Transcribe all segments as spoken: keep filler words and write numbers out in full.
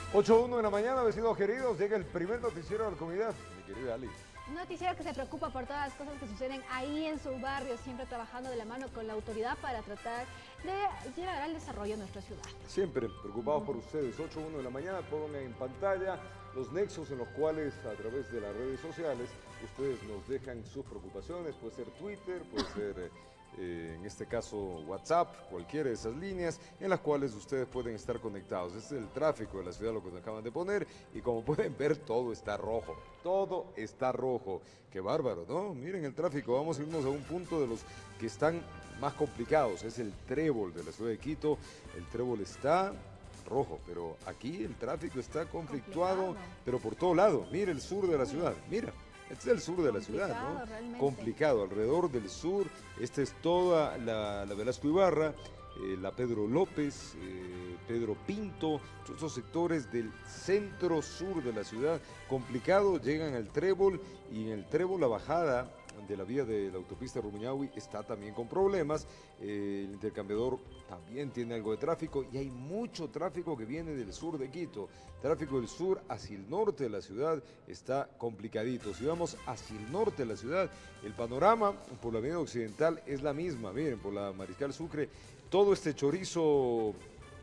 ocho uno de la mañana, vecinos queridos, llega el primer noticiero de la comunidad. Mi querida Ali. Un noticiero que se preocupa por todas las cosas que suceden ahí en su barrio, siempre trabajando de la mano con la autoridad para tratar de llegar al desarrollo de nuestra ciudad. Siempre preocupados uh-huh. por ustedes. ocho uno de la mañana, pongan en pantalla los nexos en los cuales a través de las redes sociales ustedes nos dejan sus preocupaciones. Puede ser Twitter, puede ser... Eh, en este caso WhatsApp, cualquiera de esas líneas en las cuales ustedes pueden estar conectados. Este es el tráfico de la ciudad, lo que nos acaban de poner, y como pueden ver, todo está rojo, todo está rojo. Qué bárbaro, ¿no? Miren el tráfico. Vamos a irnos a un punto de los que están más complicados, es el Trébol de la ciudad de Quito. El Trébol está rojo, pero aquí el tráfico está conflictuado, complicado. Pero por todo lado. Mira el sur de la ciudad, mira. Este es el sur de la ciudad, ¿no? Realmente. Complicado, alrededor del sur. Esta es toda la, la Velasco Ibarra, eh, la Pedro López, eh, Pedro Pinto, todos estos sectores del centro sur de la ciudad. Complicado, llegan al Trébol, y en el Trébol la bajada de la vía de la autopista Rumiñahui está también con problemas. Eh, el intercambiador también tiene algo de tráfico, y hay mucho tráfico que viene del sur de Quito. Tráfico del sur hacia el norte de la ciudad está complicadito. Si vamos hacia el norte de la ciudad, el panorama por la avenida Occidental es la misma. Miren, por la Mariscal Sucre, todo este chorizo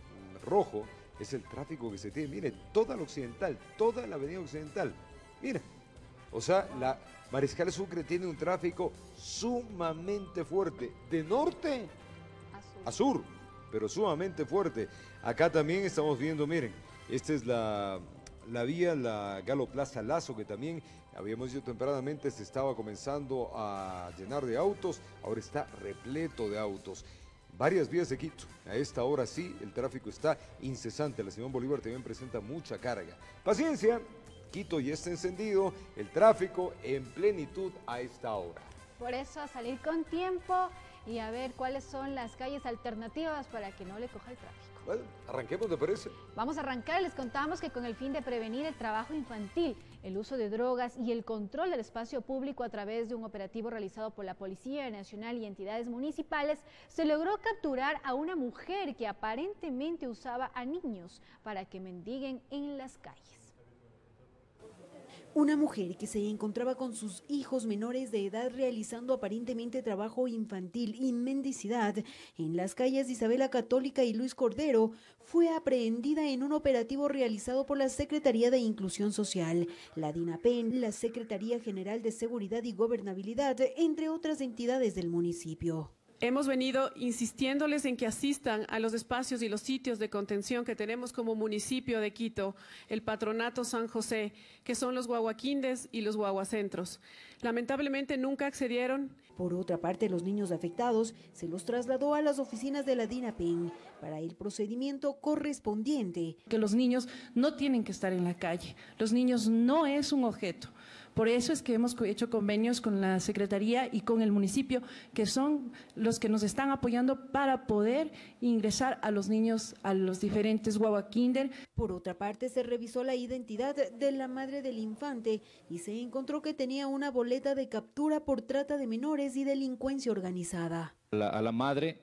rojo es el tráfico que se tiene. Miren, toda la Occidental, toda la avenida Occidental. Miren. O sea, la Mariscal Sucre tiene un tráfico sumamente fuerte, de norte a sur, pero sumamente fuerte. Acá también estamos viendo, miren, esta es la, la vía, la Galo Plaza Lazo, que también habíamos dicho tempranamente se estaba comenzando a llenar de autos, ahora está repleto de autos. Varias vías de Quito, a esta hora sí, el tráfico está incesante. La Simón Bolívar también presenta mucha carga. Paciencia. Quito ya está encendido, el tráfico en plenitud a esta hora. Por eso a salir con tiempo y a ver cuáles son las calles alternativas para que no le coja el tráfico. Bueno, arranquemos, ¿te parece? Vamos a arrancar. Les contamos que con el fin de prevenir el trabajo infantil, el uso de drogas y el control del espacio público a través de un operativo realizado por la Policía Nacional y entidades municipales, se logró capturar a una mujer que aparentemente usaba a niños para que mendiguen en las calles. Una mujer que se encontraba con sus hijos menores de edad realizando aparentemente trabajo infantil y mendicidad en las calles de Isabela Católica y Luis Cordero fue aprehendida en un operativo realizado por la Secretaría de Inclusión Social, la DINAPEN, la Secretaría General de Seguridad y Gobernabilidad, entre otras entidades del municipio. Hemos venido insistiéndoles en que asistan a los espacios y los sitios de contención que tenemos como municipio de Quito, el Patronato San José, que son los guaguaquindes y los guaguacentros. Lamentablemente nunca accedieron. Por otra parte, los niños afectados se los trasladó a las oficinas de la DINAPEN para el procedimiento correspondiente. Que los niños no tienen que estar en la calle, los niños no es un objeto. Por eso es que hemos hecho convenios con la Secretaría y con el municipio, que son los que nos están apoyando para poder ingresar a los niños a los diferentes guaguakinder. Por otra parte, se revisó la identidad de la madre del infante y se encontró que tenía una boleta de captura por trata de menores y delincuencia organizada. La, a la madre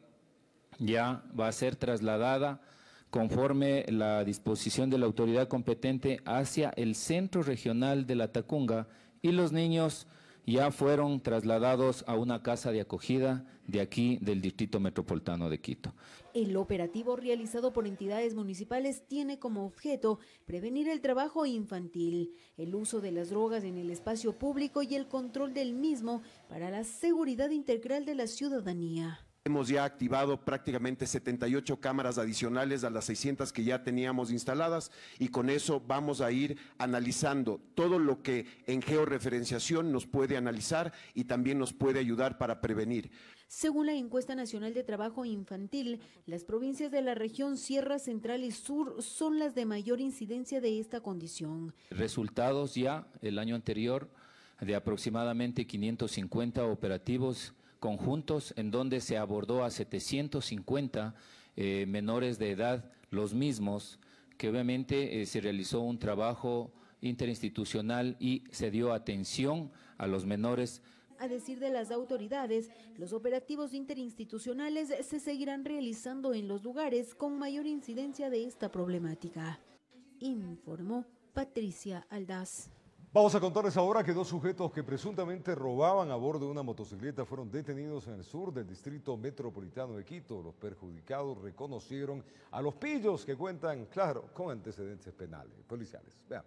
ya va a ser trasladada conforme la disposición de la autoridad competente hacia el Centro Regional de la Tacunga, y los niños ya fueron trasladados a una casa de acogida de aquí del Distrito Metropolitano de Quito. El operativo realizado por entidades municipales tiene como objeto prevenir el trabajo infantil, el uso de las drogas en el espacio público y el control del mismo para la seguridad integral de la ciudadanía. Hemos ya activado prácticamente setenta y ocho cámaras adicionales a las seiscientas que ya teníamos instaladas, y con eso vamos a ir analizando todo lo que en georreferenciación nos puede analizar y también nos puede ayudar para prevenir. Según la encuesta nacional de trabajo infantil, las provincias de la región Sierra Central y Sur son las de mayor incidencia de esta condición. Resultados ya el año anterior de aproximadamente quinientos cincuenta operativos conjuntos en donde se abordó a setecientos cincuenta eh, menores de edad, los mismos, que obviamente eh, se realizó un trabajo interinstitucional y se dio atención a los menores. A decir de las autoridades, los operativos interinstitucionales se seguirán realizando en los lugares con mayor incidencia de esta problemática. informó Patricia Aldaz. Vamos a contarles ahora que dos sujetos que presuntamente robaban a bordo de una motocicleta fueron detenidos en el sur del distrito metropolitano de Quito. Los perjudicados reconocieron a los pillos que cuentan, claro, con antecedentes penales, policiales. Veamos.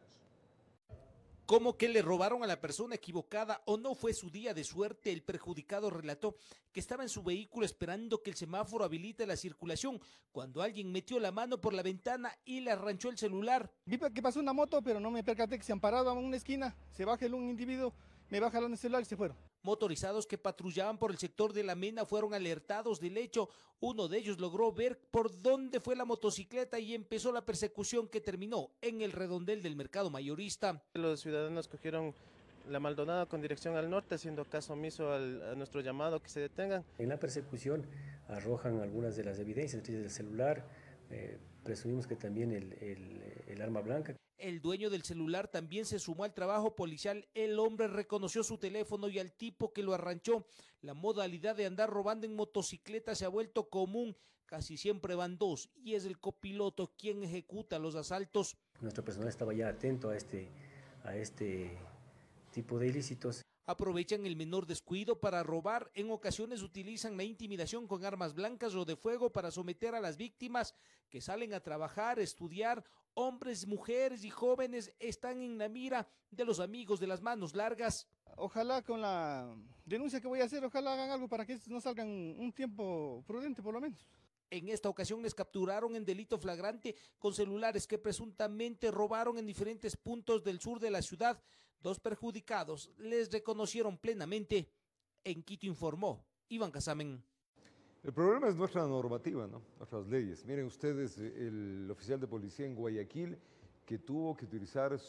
Como que le robaron a la persona equivocada o no fue su día de suerte, el perjudicado relató que estaba en su vehículo esperando que el semáforo habilite la circulación cuando alguien metió la mano por la ventana y le arranchó el celular. Vi que pasó una moto, pero no me percaté que se han parado a una esquina, se baja un individuo, me baja el celular y se fueron. Motorizados que patrullaban por el sector de La Mena fueron alertados del hecho. Uno de ellos logró ver por dónde fue la motocicleta y empezó la persecución que terminó en el redondel del mercado mayorista. Los ciudadanos cogieron la Maldonado con dirección al norte, haciendo caso omiso al, a nuestro llamado que se detengan. En la persecución arrojan algunas de las evidencias del celular, eh, presumimos que también el, el, el arma blanca. El dueño del celular también se sumó al trabajo policial. El hombre reconoció su teléfono y al tipo que lo arranchó. La modalidad de andar robando en motocicleta se ha vuelto común. Casi siempre van dos y es el copiloto quien ejecuta los asaltos. Nuestro personal estaba ya atento a este, a este tipo de ilícitos. Aprovechan el menor descuido para robar. En ocasiones utilizan la intimidación con armas blancas o de fuego para someter a las víctimas que salen a trabajar, estudiar. Hombres, mujeres y jóvenes están en la mira de los amigos de las manos largas. Ojalá con la denuncia que voy a hacer, ojalá hagan algo para que estos no salgan un tiempo prudente por lo menos. En esta ocasión les capturaron en delito flagrante con celulares que presuntamente robaron en diferentes puntos del sur de la ciudad. Dos perjudicados les reconocieron plenamente. En Quito informó Iván Casamen. El problema es nuestra normativa, ¿no? Nuestras leyes. Miren ustedes, el oficial de policía en Guayaquil que tuvo que utilizar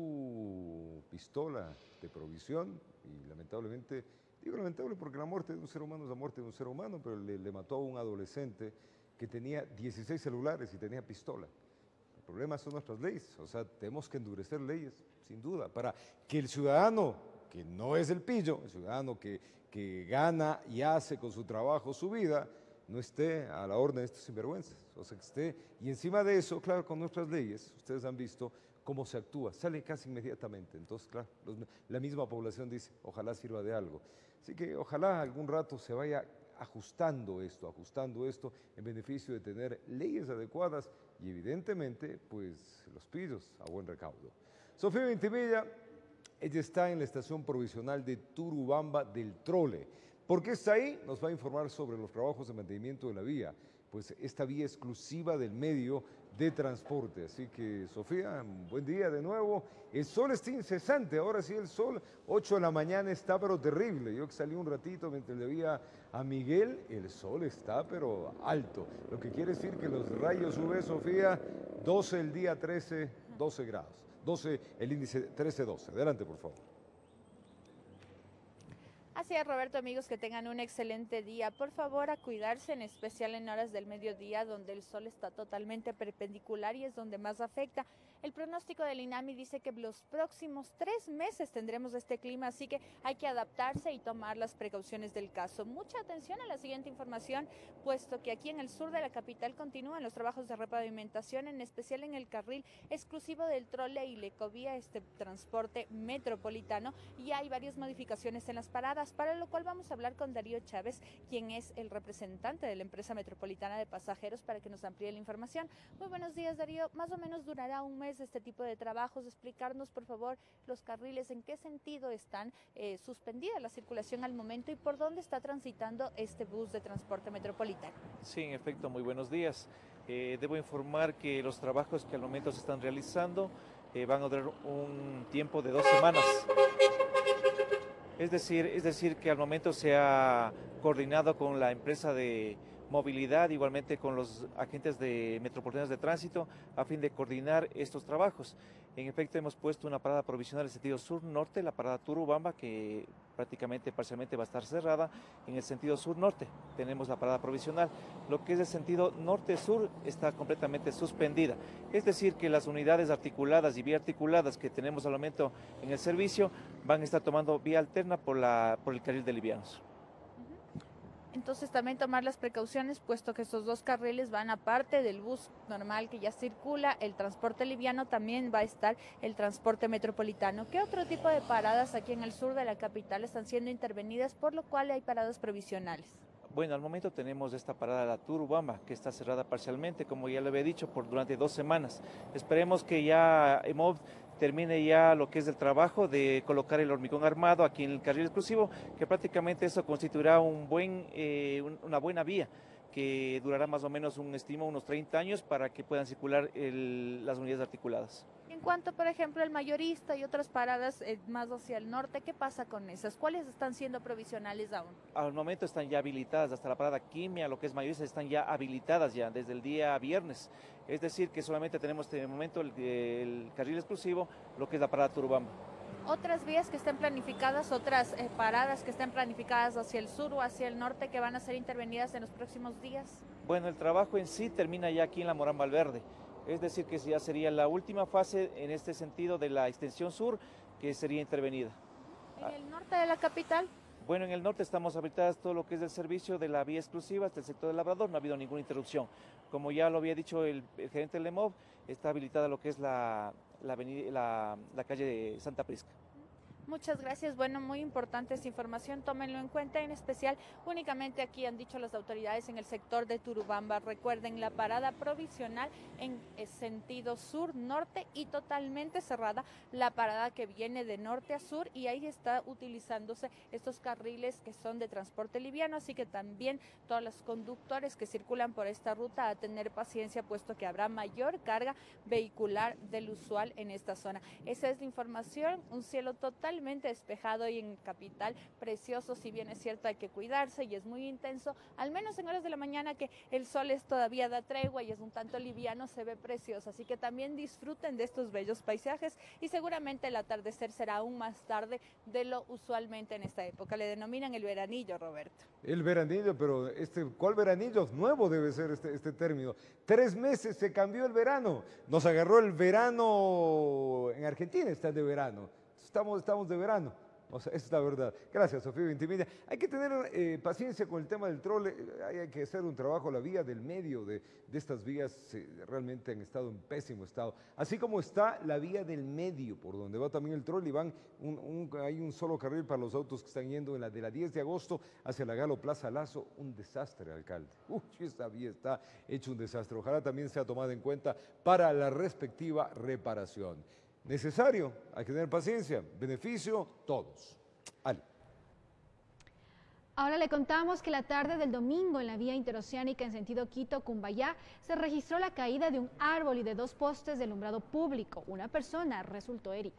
su pistola de provisión y lamentablemente, digo lamentable porque la muerte de un ser humano es la muerte de un ser humano, pero le, le mató a un adolescente que tenía dieciséis celulares y tenía pistola. El problema son nuestras leyes, o sea, tenemos que endurecer leyes, sin duda, para que el ciudadano, que no es el pillo, el ciudadano que, que gana y hace con su trabajo su vida, no esté a la orden de estos sinvergüenzas, o sea, que esté, y encima de eso, claro, con nuestras leyes, ustedes han visto cómo se actúa, sale casi inmediatamente, entonces, claro, los, la misma población dice, ojalá sirva de algo, así que ojalá algún rato se vaya ajustando esto, ajustando esto en beneficio de tener leyes adecuadas y evidentemente, pues, los pillos a buen recaudo. Sofía Ventimilla, ella está en la estación provisional de Turubamba del Trole. ¿Por qué está ahí? Nos va a informar sobre los trabajos de mantenimiento de la vía, pues esta vía exclusiva del medio de transporte. Así que, Sofía, buen día de nuevo. El sol está incesante, ahora sí el sol, ocho de la mañana está pero terrible. Yo que salí un ratito mientras le veía a Miguel, el sol está pero alto. Lo que quiere decir que los rayos U V, Sofía, doce el día, trece, doce grados. doce el índice, trece, doce. Adelante, por favor. Así es, Roberto, amigos, que tengan un excelente día. Por favor, a cuidarse, en especial en horas del mediodía, donde el sol está totalmente perpendicular y es donde más afecta. El pronóstico del INAMI dice que los próximos tres meses tendremos este clima, así que hay que adaptarse y tomar las precauciones del caso. Mucha atención a la siguiente información, puesto que aquí en el sur de la capital continúan los trabajos de repavimentación, en especial en el carril exclusivo del Trole y Lecovía, este transporte metropolitano, y hay varias modificaciones en las paradas, para lo cual vamos a hablar con Darío Chávez, quien es el representante de la empresa metropolitana de pasajeros, para que nos amplíe la información. Muy buenos días, Darío. Más o menos durará un mes este tipo de trabajos. Explicarnos, por favor, los carriles, en qué sentido están eh, suspendida la circulación al momento y por dónde está transitando este bus de transporte metropolitano. Sí, en efecto, muy buenos días. Eh, debo informar que los trabajos que al momento se están realizando eh, van a durar un tiempo de dos semanas. Es decir, es decir, que al momento se ha coordinado con la empresa de movilidad, igualmente con los agentes de metropolitanos de tránsito, a fin de coordinar estos trabajos. En efecto, hemos puesto una parada provisional en sentido sur-norte, la parada Turubamba, que prácticamente parcialmente va a estar cerrada. En el sentido sur-norte tenemos la parada provisional. Lo que es el sentido norte-sur está completamente suspendida. Es decir, que las unidades articuladas y biarticuladas que tenemos al momento en el servicio van a estar tomando vía alterna por, la, por el carril de livianos. Entonces también tomar las precauciones, puesto que estos dos carriles van aparte del bus normal que ya circula, el transporte liviano, también va a estar el transporte metropolitano. ¿Qué otro tipo de paradas aquí en el sur de la capital están siendo intervenidas, por lo cual hay paradas provisionales? Bueno, al momento tenemos esta parada, la Turubamba, que está cerrada parcialmente, como ya le había dicho, por durante dos semanas. Esperemos que ya EMOV termine ya lo que es el trabajo de colocar el hormigón armado aquí en el carril exclusivo, que prácticamente eso constituirá un buen, eh, un, una buena vía, que durará más o menos un estimo unos treinta años para que puedan circular el, las unidades articuladas. En cuanto, por ejemplo, al Mayorista y otras paradas eh, más hacia el norte, ¿qué pasa con esas? ¿Cuáles están siendo provisionales aún? Al momento están ya habilitadas, hasta la parada Quimia, lo que es Mayorista, están ya habilitadas ya desde el día viernes. Es decir, que solamente tenemos en este momento el, el carril exclusivo, lo que es la parada Turubamba. Otras vías que estén planificadas, otras eh, paradas que estén planificadas hacia el sur o hacia el norte que van a ser intervenidas en los próximos días. Bueno, el trabajo en sí termina ya aquí en la Morán Valverde. Es decir, que ya sería la última fase en este sentido de la extensión sur que sería intervenida. ¿En el norte de la capital? Bueno, en el norte estamos habilitadas todo lo que es el servicio de la vía exclusiva hasta el sector del Labrador, no ha habido ninguna interrupción. Como ya lo había dicho el, el gerente del EMOV, está habilitada lo que es la, la, avenida, la, la calle de Santa Prisca. Muchas gracias. Bueno, muy importante esta información, tómenlo en cuenta, en especial únicamente aquí han dicho las autoridades en el sector de Turubamba. Recuerden, la parada provisional en sentido sur-norte y totalmente cerrada la parada que viene de norte a sur, y ahí está utilizándose estos carriles que son de transporte liviano, así que también todos los conductores que circulan por esta ruta a tener paciencia, puesto que habrá mayor carga vehicular del usual en esta zona. Esa es la información, un cielo total despejado y en capital precioso. Si bien es cierto hay que cuidarse y es muy intenso, al menos en horas de la mañana que el sol es todavía da tregua y es un tanto liviano, se ve precioso, así que también disfruten de estos bellos paisajes, y seguramente el atardecer será aún más tarde de lo usualmente en esta época. Le denominan el veranillo, Roberto. El veranillo, pero este, ¿cuál veranillo? Nuevo debe ser este, este término. Tres meses se cambió el verano, nos agarró el verano en Argentina, está de verano. Estamos, estamos de verano, o sea, esa es la verdad. Gracias, Sofía Ventimiglia. Hay que tener eh, paciencia con el tema del trole, hay, hay que hacer un trabajo, la vía del medio de, de estas vías eh, realmente han estado en pésimo estado, así como está la vía del medio, por donde va también el trole, y van un, un, hay un solo carril para los autos que están yendo en la de la diez de agosto hacia la Galo Plaza Lazo, un desastre, alcalde. Uy, esta vía está hecho un desastre, ojalá también sea tomada en cuenta para la respectiva reparación. Necesario, hay que tener paciencia, beneficio, todos. Ale. Ahora le contamos que la tarde del domingo en la vía interoceánica en sentido Quito-Cumbayá se registró la caída de un árbol y de dos postes de alumbrado público. Una persona resultó herida.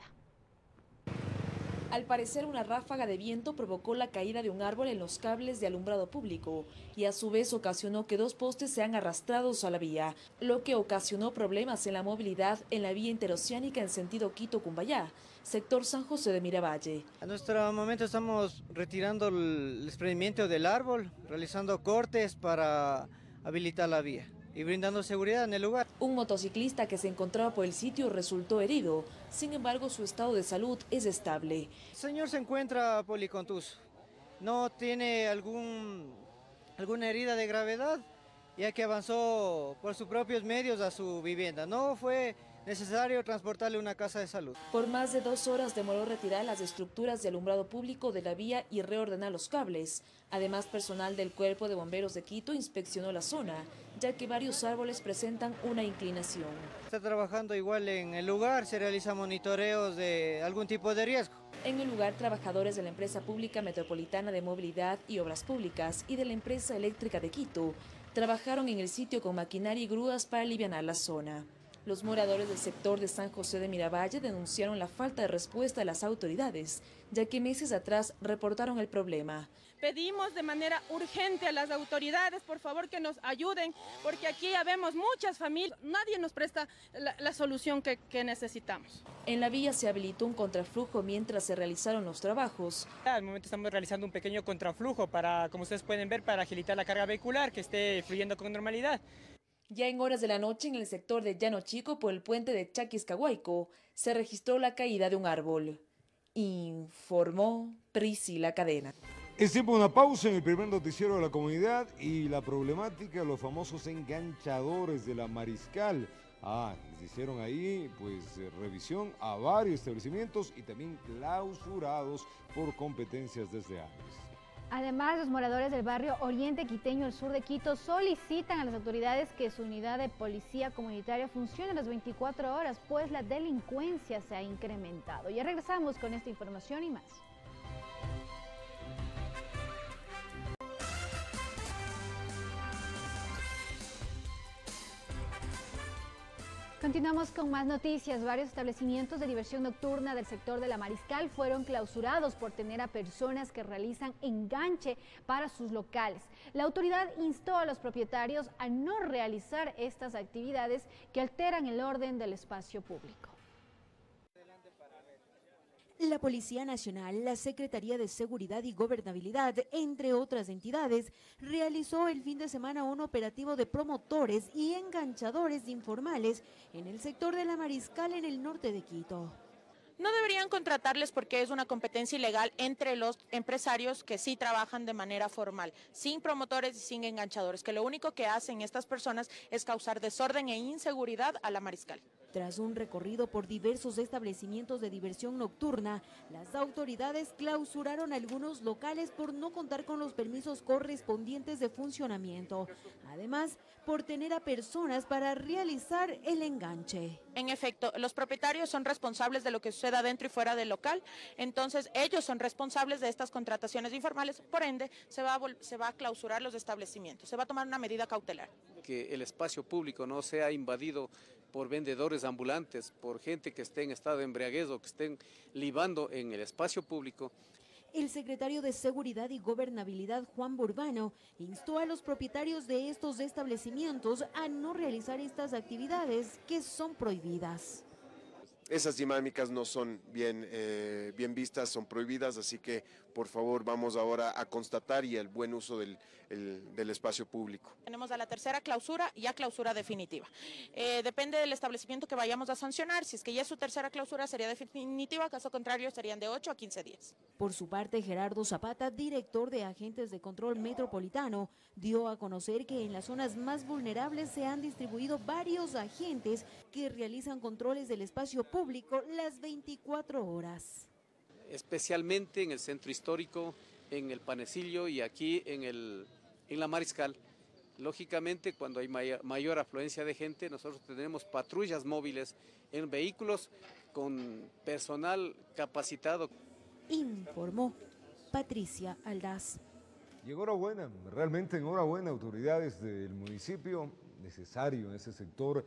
Al parecer, una ráfaga de viento provocó la caída de un árbol en los cables de alumbrado público y a su vez ocasionó que dos postes sean arrastrados a la vía, lo que ocasionó problemas en la movilidad en la vía interoceánica en sentido Quito-Cumbayá, sector San José de Miravalle. A nuestro momento estamos retirando el desprendimiento del árbol, realizando cortes para habilitar la vía y brindando seguridad en el lugar. Un motociclista que se encontraba por el sitio resultó herido, sin embargo su estado de salud es estable. El señor se encuentra policontuso, no tiene algún, alguna herida de gravedad, ya que avanzó por sus propios medios a su vivienda. No fue necesario transportarle a una casa de salud. Por más de dos horas demoró retirar las estructuras de alumbrado público de la vía y reordenar los cables. Además, personal del Cuerpo de Bomberos de Quito inspeccionó la zona, ya que varios árboles presentan una inclinación. Está trabajando igual en el lugar, se realizan monitoreos de algún tipo de riesgo. En el lugar, trabajadores de la Empresa Pública Metropolitana de Movilidad y Obras Públicas y de la Empresa Eléctrica de Quito trabajaron en el sitio con maquinaria y grúas para alivianar la zona. Los moradores del sector de San José de Miravalle denunciaron la falta de respuesta de las autoridades, ya que meses atrás reportaron el problema. Pedimos de manera urgente a las autoridades, por favor, que nos ayuden, porque aquí ya vemos muchas familias, nadie nos presta la, la solución que, que necesitamos. En la vía se habilitó un contraflujo mientras se realizaron los trabajos. Al momento estamos realizando un pequeño contraflujo para, como ustedes pueden ver, para agilitar la carga vehicular, que esté fluyendo con normalidad. Ya en horas de la noche, en el sector de Llano Chico, por el puente de Chaquiscahuayco, se registró la caída de un árbol. Informó Priscila Cadena. Es tiempo de una pausa en el primer noticiero de la comunidad y la problemática de los famosos enganchadores de la Mariscal. Ah, les hicieron ahí pues eh, revisión a varios establecimientos y también clausurados por competencias desleales. Además, los moradores del barrio Oriente Quiteño, al sur de Quito, solicitan a las autoridades que su unidad de policía comunitaria funcione las veinticuatro horas, pues la delincuencia se ha incrementado. Ya regresamos con esta información y más. Continuamos con más noticias. Varios establecimientos de diversión nocturna del sector de la Mariscal fueron clausurados por tener a personas que realizan enganche para sus locales. La autoridad instó a los propietarios a no realizar estas actividades que alteran el orden del espacio público. La Policía Nacional, la Secretaría de Seguridad y Gobernabilidad, entre otras entidades, realizó el fin de semana un operativo de promotores y enganchadores informales en el sector de la Mariscal en el norte de Quito. No deberían contratarles porque es una competencia ilegal entre los empresarios que sí trabajan de manera formal, sin promotores y sin enganchadores, que lo único que hacen estas personas es causar desorden e inseguridad a la Mariscal. Tras un recorrido por diversos establecimientos de diversión nocturna, las autoridades clausuraron algunos locales por no contar con los permisos correspondientes de funcionamiento. Además, por tener a personas para realizar el enganche. En efecto, los propietarios son responsables de lo que suceda dentro y fuera del local, entonces ellos son responsables de estas contrataciones informales, por ende se va a, se va a clausurar los establecimientos, se va a tomar una medida cautelar. Que el espacio público no sea invadido por vendedores ambulantes, por gente que esté en estado de embriaguez o que estén libando en el espacio público. El secretario de Seguridad y Gobernabilidad, Juan Burbano, instó a los propietarios de estos establecimientos a no realizar estas actividades que son prohibidas. Esas dinámicas no son bien, eh, bien vistas, son prohibidas, así que por favor vamos ahora a constatar y el buen uso del, el, del espacio público. Tenemos a la tercera clausura y a clausura definitiva. Eh, depende del establecimiento que vayamos a sancionar, si es que ya es su tercera clausura sería definitiva, caso contrario serían de ocho a quince días. Por su parte, Gerardo Zapata, director de Agentes de Control Metropolitano, dio a conocer que en las zonas más vulnerables se han distribuido varios agentes que realizan controles del espacio público las veinticuatro horas. Especialmente en el centro histórico, en el Panecillo y aquí en, el, en la Mariscal. Lógicamente, cuando hay mayor, mayor afluencia de gente, nosotros tenemos patrullas móviles en vehículos con personal capacitado. Informó Patricia Aldaz. Y enhorabuena, realmente enhorabuena, autoridades del municipio, necesario en ese sector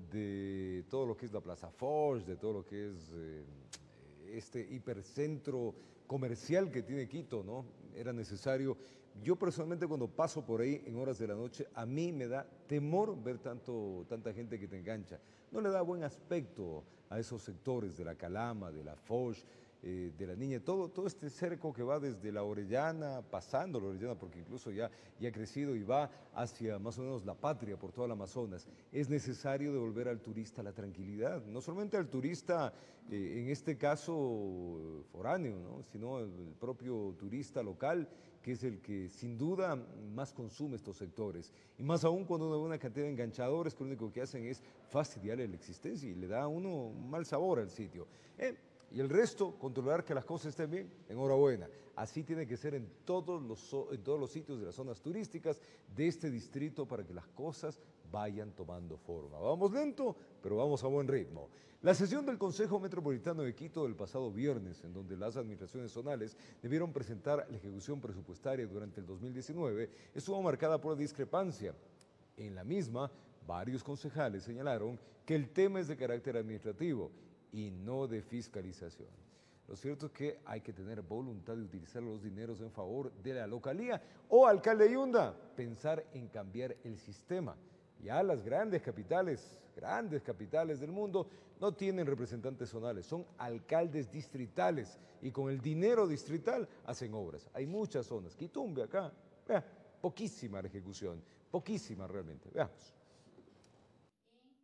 de todo lo que es la Plaza Foch, de todo lo que es eh, este hipercentro comercial que tiene Quito, ¿no? Era necesario. Yo personalmente cuando paso por ahí en horas de la noche, a mí me da temor ver tanto, tanta gente que te engancha. No le da buen aspecto a esos sectores de la Calama, de la Foch, eh, de la Niña, todo, todo este cerco que va desde la Orellana, pasando la Orellana, porque incluso ya, ya ha crecido y va hacia más o menos la Patria, por toda la Amazonas. Es necesario devolver al turista la tranquilidad, no solamente al turista, eh, en este caso foráneo, ¿no? Sino el, el propio turista local, que es el que sin duda más consume estos sectores. Y más aún cuando uno ve una cantidad de enganchadores que lo único que hacen es fastidiarle la existencia y le da a uno un mal sabor al sitio. Eh, y el resto, controlar que las cosas estén bien, enhorabuena. Así tiene que ser en todos, los, en todos los sitios de las zonas turísticas de este distrito para que las cosas vayan tomando forma. Vamos lento, pero vamos a buen ritmo. La sesión del Consejo Metropolitano de Quito del pasado viernes, en donde las administraciones zonales debieron presentar la ejecución presupuestaria durante el dos mil diecinueve, estuvo marcada por discrepancia. En la misma, varios concejales señalaron que el tema es de carácter administrativo y no de fiscalización. Lo cierto es que hay que tener voluntad de utilizar los dineros en favor de la localía o, alcalde Yunda, pensar en cambiar el sistema. Ya las grandes capitales, grandes capitales del mundo no tienen representantes zonales, son alcaldes distritales y con el dinero distrital hacen obras. Hay muchas zonas, Quitumbe acá, vea, poquísima la ejecución, poquísima realmente, veamos.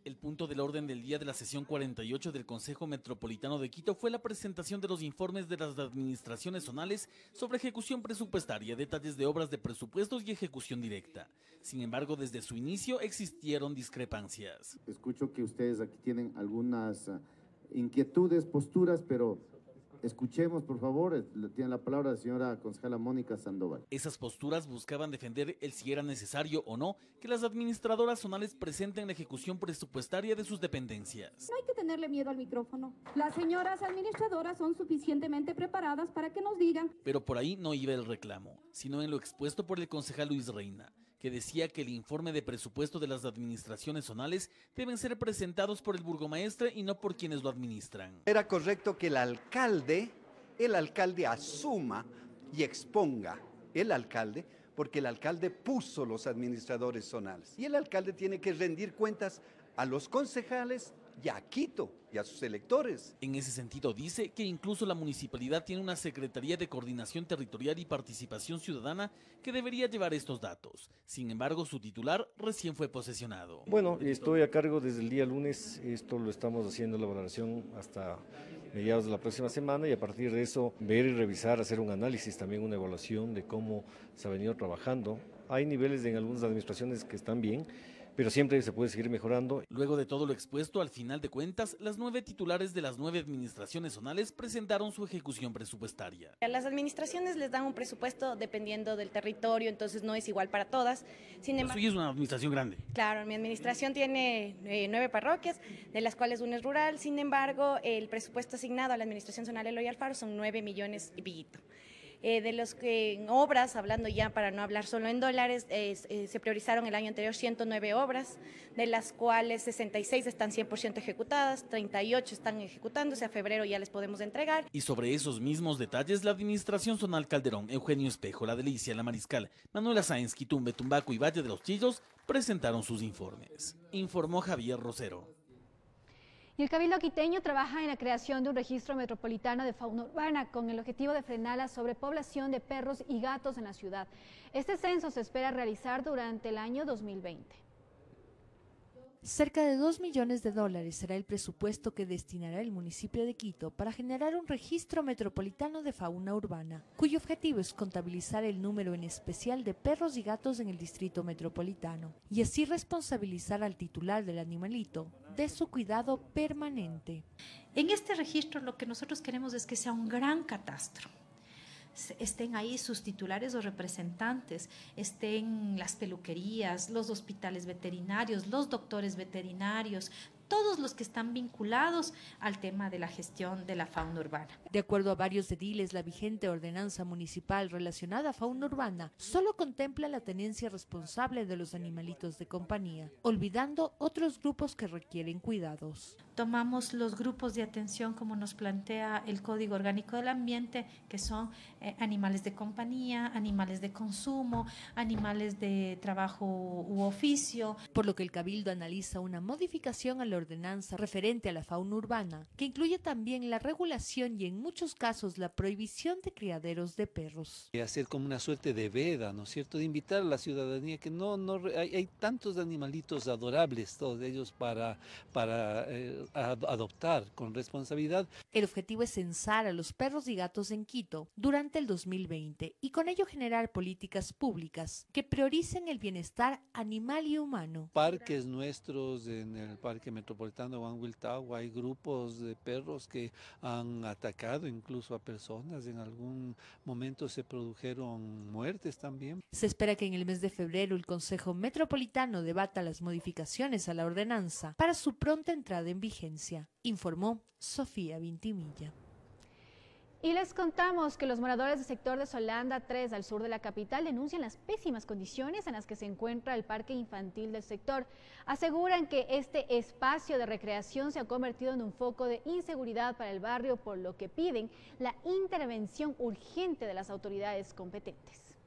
El punto del orden del día de la sesión cuarenta y ocho del Consejo Metropolitano de Quito fue la presentación de los informes de las administraciones zonales sobre ejecución presupuestaria, detalles de obras de presupuestos y ejecución directa. Sin embargo, desde su inicio existieron discrepancias. Escucho que ustedes aquí tienen algunas uh, inquietudes, posturas, pero escuchemos, por favor. Tiene la palabra la señora concejala Mónica Sandoval. Esas posturas buscaban defender el si era necesario o no que las administradoras zonales presenten la ejecución presupuestaria de sus dependencias. No hay que tenerle miedo al micrófono. Las señoras administradoras son suficientemente preparadas para que nos digan. Pero por ahí no iba el reclamo, sino en lo expuesto por el concejal Luis Reina, que decía que el informe de presupuesto de las administraciones zonales deben ser presentados por el burgomaestre y no por quienes lo administran. Era correcto que el alcalde, el alcalde asuma y exponga, el alcalde, porque el alcalde puso los administradores zonales. Y el alcalde tiene que rendir cuentas a los concejales y a Quito y a sus electores. En ese sentido dice que incluso la municipalidad tiene una Secretaría de Coordinación Territorial y Participación Ciudadana que debería llevar estos datos. Sin embargo, su titular recién fue posesionado. Bueno, estoy a cargo desde el día lunes, esto lo estamos haciendo la valoración hasta mediados de la próxima semana y a partir de eso ver y revisar, hacer un análisis, también una evaluación de cómo se ha venido trabajando. Hay niveles en algunas administraciones que están bien, pero siempre se puede seguir mejorando. Luego de todo lo expuesto, al final de cuentas, las nueve titulares de las nueve administraciones zonales presentaron su ejecución presupuestaria. A las administraciones les dan un presupuesto dependiendo del territorio, entonces no es igual para todas. Sin embargo, suya es una administración grande. Claro, mi administración tiene eh, nueve parroquias, de las cuales una es rural. Sin embargo, el presupuesto asignado a la administración zonal Eloy Alfaro son nueve millones y piquito. Eh, de los que en obras, hablando ya para no hablar solo en dólares, eh, eh, se priorizaron el año anterior ciento nueve obras, de las cuales sesenta y seis están cien por ciento ejecutadas, treinta y ocho están ejecutándose, a febrero ya les podemos entregar. Y sobre esos mismos detalles, la administración zonal Calderón, Eugenio Espejo, La Delicia, La Mariscal, Manuela Sáenz, Quitumbe, Tumbaco y Valle de los Chillos presentaron sus informes. Informó Javier Rosero. Y el Cabildo quiteño trabaja en la creación de un registro metropolitano de fauna urbana con el objetivo de frenar la sobrepoblación de perros y gatos en la ciudad. Este censo se espera realizar durante el año dos mil veinte. Cerca de dos millones de dólares será el presupuesto que destinará el municipio de Quito para generar un registro metropolitano de fauna urbana, cuyo objetivo es contabilizar el número en especial de perros y gatos en el distrito metropolitano, y así responsabilizar al titular del animalito de su cuidado permanente. En este registro lo que nosotros queremos es que sea un gran catastro. Estén ahí sus titulares o representantes, estén las peluquerías, los hospitales veterinarios, los doctores veterinarios, todos los que están vinculados al tema de la gestión de la fauna urbana. De acuerdo a varios ediles, la vigente ordenanza municipal relacionada a fauna urbana solo contempla la tenencia responsable de los animalitos de compañía, olvidando otros grupos que requieren cuidados. Tomamos los grupos de atención como nos plantea el Código Orgánico del Ambiente, que son eh, animales de compañía, animales de consumo, animales de trabajo u oficio. Por lo que el Cabildo analiza una modificación a la ordenanza referente a la fauna urbana, que incluye también la regulación y en muchos casos la prohibición de criaderos de perros. Hacer como una suerte de veda, ¿no es cierto?, de invitar a la ciudadanía que no, no hay, hay tantos animalitos adorables, todos ellos para, para eh, adoptar con responsabilidad. El objetivo es censar a los perros y gatos en Quito durante el dos mil veinte y con ello generar políticas públicas que prioricen el bienestar animal y humano. Parques nuestros, en el Parque Metropolitano de Huanhuiltagua hay grupos de perros que han atacado incluso a personas, en algún momento se produjeron muertes también. Se espera que en el mes de febrero el Consejo Metropolitano debata las modificaciones a la ordenanza para su pronta entrada en vigencia, informó Sofía Vintimilla. Y les contamos que los moradores del sector de Solanda tres, al sur de la capital, denuncian las pésimas condiciones en las que se encuentra el parque infantil del sector. Aseguran que este espacio de recreación se ha convertido en un foco de inseguridad para el barrio, por lo que piden la intervención urgente de las autoridades competentes.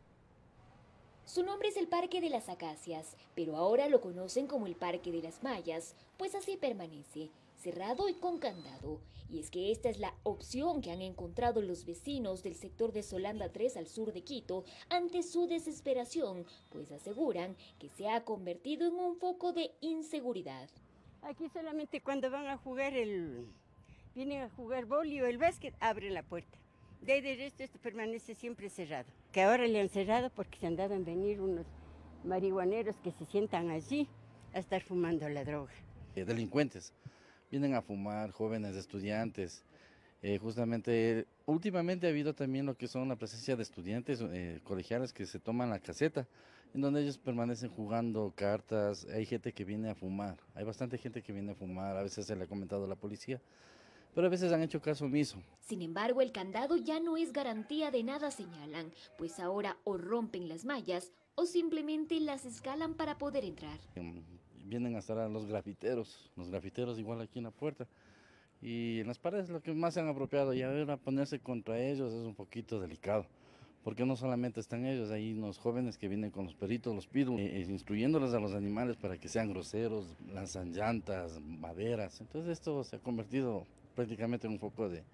Su nombre es el Parque de las Acacias, pero ahora lo conocen como el Parque de las Mallas, pues así permanece, cerrado y con candado. Y es que esta es la opción que han encontrado los vecinos del sector de Solanda tres al sur de Quito ante su desesperación, pues aseguran que se ha convertido en un foco de inseguridad. Aquí solamente cuando van a jugar el, vienen a jugar boli o el básquet, abren la puerta. De ahí de resto esto permanece siempre cerrado. Que ahora le han cerrado porque se han dado en venir unos marihuaneros que se sientan allí a estar fumando la droga. Delincuentes vienen a fumar, jóvenes estudiantes. Eh, justamente, últimamente ha habido también lo que son la presencia de estudiantes eh, colegiales que se toman la caseta, en donde ellos permanecen jugando cartas. Hay gente que viene a fumar, hay bastante gente que viene a fumar, a veces se le ha comentado a la policía, pero a veces han hecho caso omiso. Sin embargo, el candado ya no es garantía de nada, señalan, pues ahora o rompen las mallas o simplemente las escalan para poder entrar. Vienen a estar a los grafiteros, los grafiteros igual aquí en la puerta. Y en las paredes lo que más se han apropiado, y ahora ponerse contra ellos es un poquito delicado, porque no solamente están ellos, hay unos jóvenes que vienen con los perritos, los pitbull, eh, instruyéndoles a los animales para que sean groseros, lanzan llantas, maderas. Entonces esto se ha convertido prácticamente en un foco de,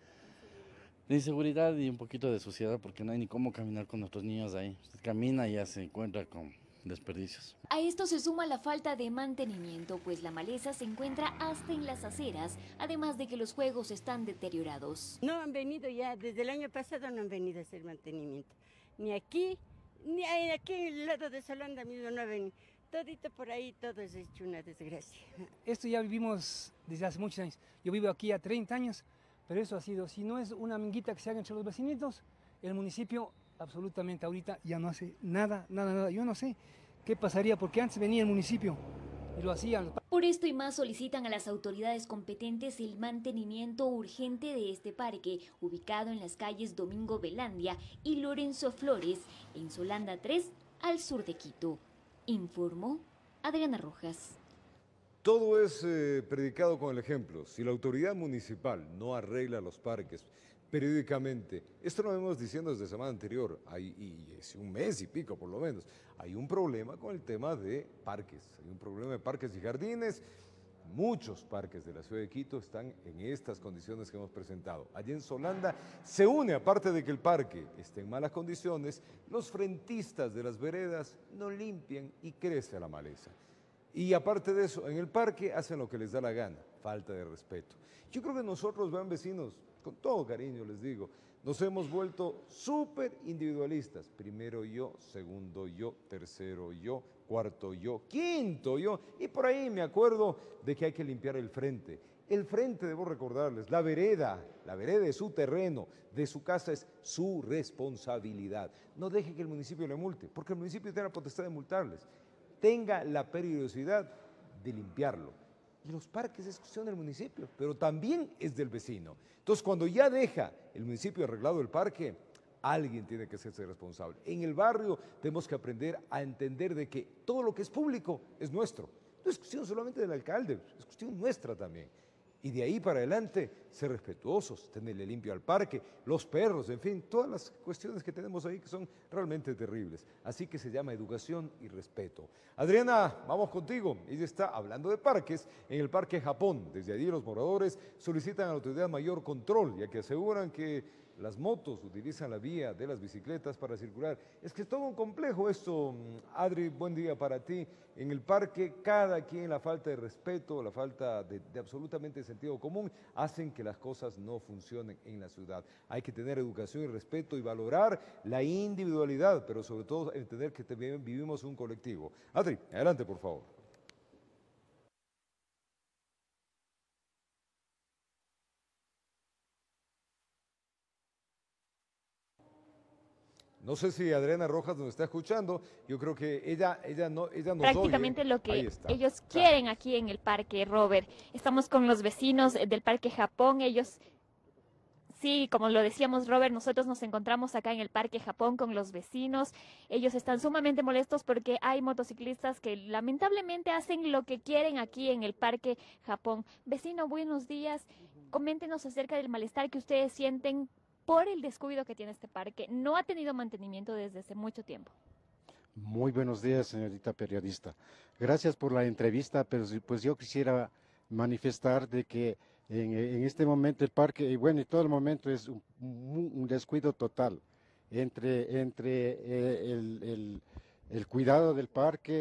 de inseguridad y un poquito de suciedad, porque no hay ni cómo caminar con nuestros niños ahí. Usted camina y ya se encuentra con desperdicios. A esto se suma la falta de mantenimiento, pues la maleza se encuentra hasta en las aceras, además de que los juegos están deteriorados. No han venido ya, desde el año pasado no han venido a hacer mantenimiento. Ni aquí, ni aquí en el lado de Solanda mismo no han venido. Todito por ahí, todo es hecho una desgracia. Esto ya vivimos desde hace muchos años. Yo vivo aquí a treinta años, pero eso ha sido, si no es una minguita que se haga entre los vecinitos, el municipio absolutamente ahorita ya no hace nada, nada, nada. Yo no sé qué pasaría, porque antes venía el municipio y lo hacían. Por esto y más solicitan a las autoridades competentes el mantenimiento urgente de este parque, ubicado en las calles Domingo Velandia y Lorenzo Flores, en Solanda tres, al sur de Quito. Informó Adriana Rojas. Todo es eh, predicado con el ejemplo. Si la autoridad municipal no arregla los parques periódicamente, esto lo vemos diciendo desde la semana anterior, hay, y es un mes y pico por lo menos, hay un problema con el tema de parques, hay un problema de parques y jardines. Muchos parques de la ciudad de Quito están en estas condiciones que hemos presentado. Allí en Solanda se une, aparte de que el parque esté en malas condiciones, los frentistas de las veredas no limpian y crece la maleza. Y aparte de eso, en el parque hacen lo que les da la gana, falta de respeto. Yo creo que nosotros, vean vecinos, con todo cariño les digo, nos hemos vuelto súper individualistas. Primero yo, segundo yo, tercero yo, cuarto yo, quinto yo. Y por ahí me acuerdo de que hay que limpiar el frente. El frente, debo recordarles, la vereda, la vereda es su terreno, de su casa es su responsabilidad. No deje que el municipio le multe, porque el municipio tiene la potestad de multarles. Tenga la periodicidad de limpiarlo. Y los parques es cuestión del municipio, pero también es del vecino. Entonces, cuando ya deja el municipio arreglado el parque, alguien tiene que hacerse responsable. En el barrio tenemos que aprender a entender de que todo lo que es público es nuestro. No es cuestión solamente del alcalde, es cuestión nuestra también. Y de ahí para adelante, ser respetuosos, tenerle limpio al parque, los perros, en fin, todas las cuestiones que tenemos ahí que son realmente terribles. Así que se llama educación y respeto. Adriana, vamos contigo. Ella está hablando de parques en el Parque Japón. Desde allí los moradores solicitan a la autoridad mayor control, ya que aseguran que las motos utilizan la vía de las bicicletas para circular. Es que es todo un complejo esto. Adri, buen día para ti. En el parque, cada quien, la falta de respeto, la falta de, de absolutamente sentido común, hacen que las cosas no funcionen en la ciudad. Hay que tener educación y respeto y valorar la individualidad, pero sobre todo entender que también vivimos un colectivo. Adri, adelante, por favor. No sé si Adriana Rojas nos está escuchando, yo creo que ella, ella, no, ella nos prácticamente oye. Lo que ellos quieren aquí en el parque, Robert. Estamos con los vecinos del Parque Japón, ellos, sí, como lo decíamos, Robert, nosotros nos encontramos acá en el Parque Japón con los vecinos. Ellos están sumamente molestos porque hay motociclistas que lamentablemente hacen lo que quieren aquí en el Parque Japón. Vecino, buenos días. Coméntenos acerca del malestar que ustedes sienten por el descuido que tiene este parque. No ha tenido mantenimiento desde hace mucho tiempo. Muy buenos días, señorita periodista. Gracias por la entrevista, pero pues yo quisiera manifestar de que en, en este momento el parque, y bueno, y todo el momento es un, un descuido total entre, entre eh, el, el, el cuidado del parque,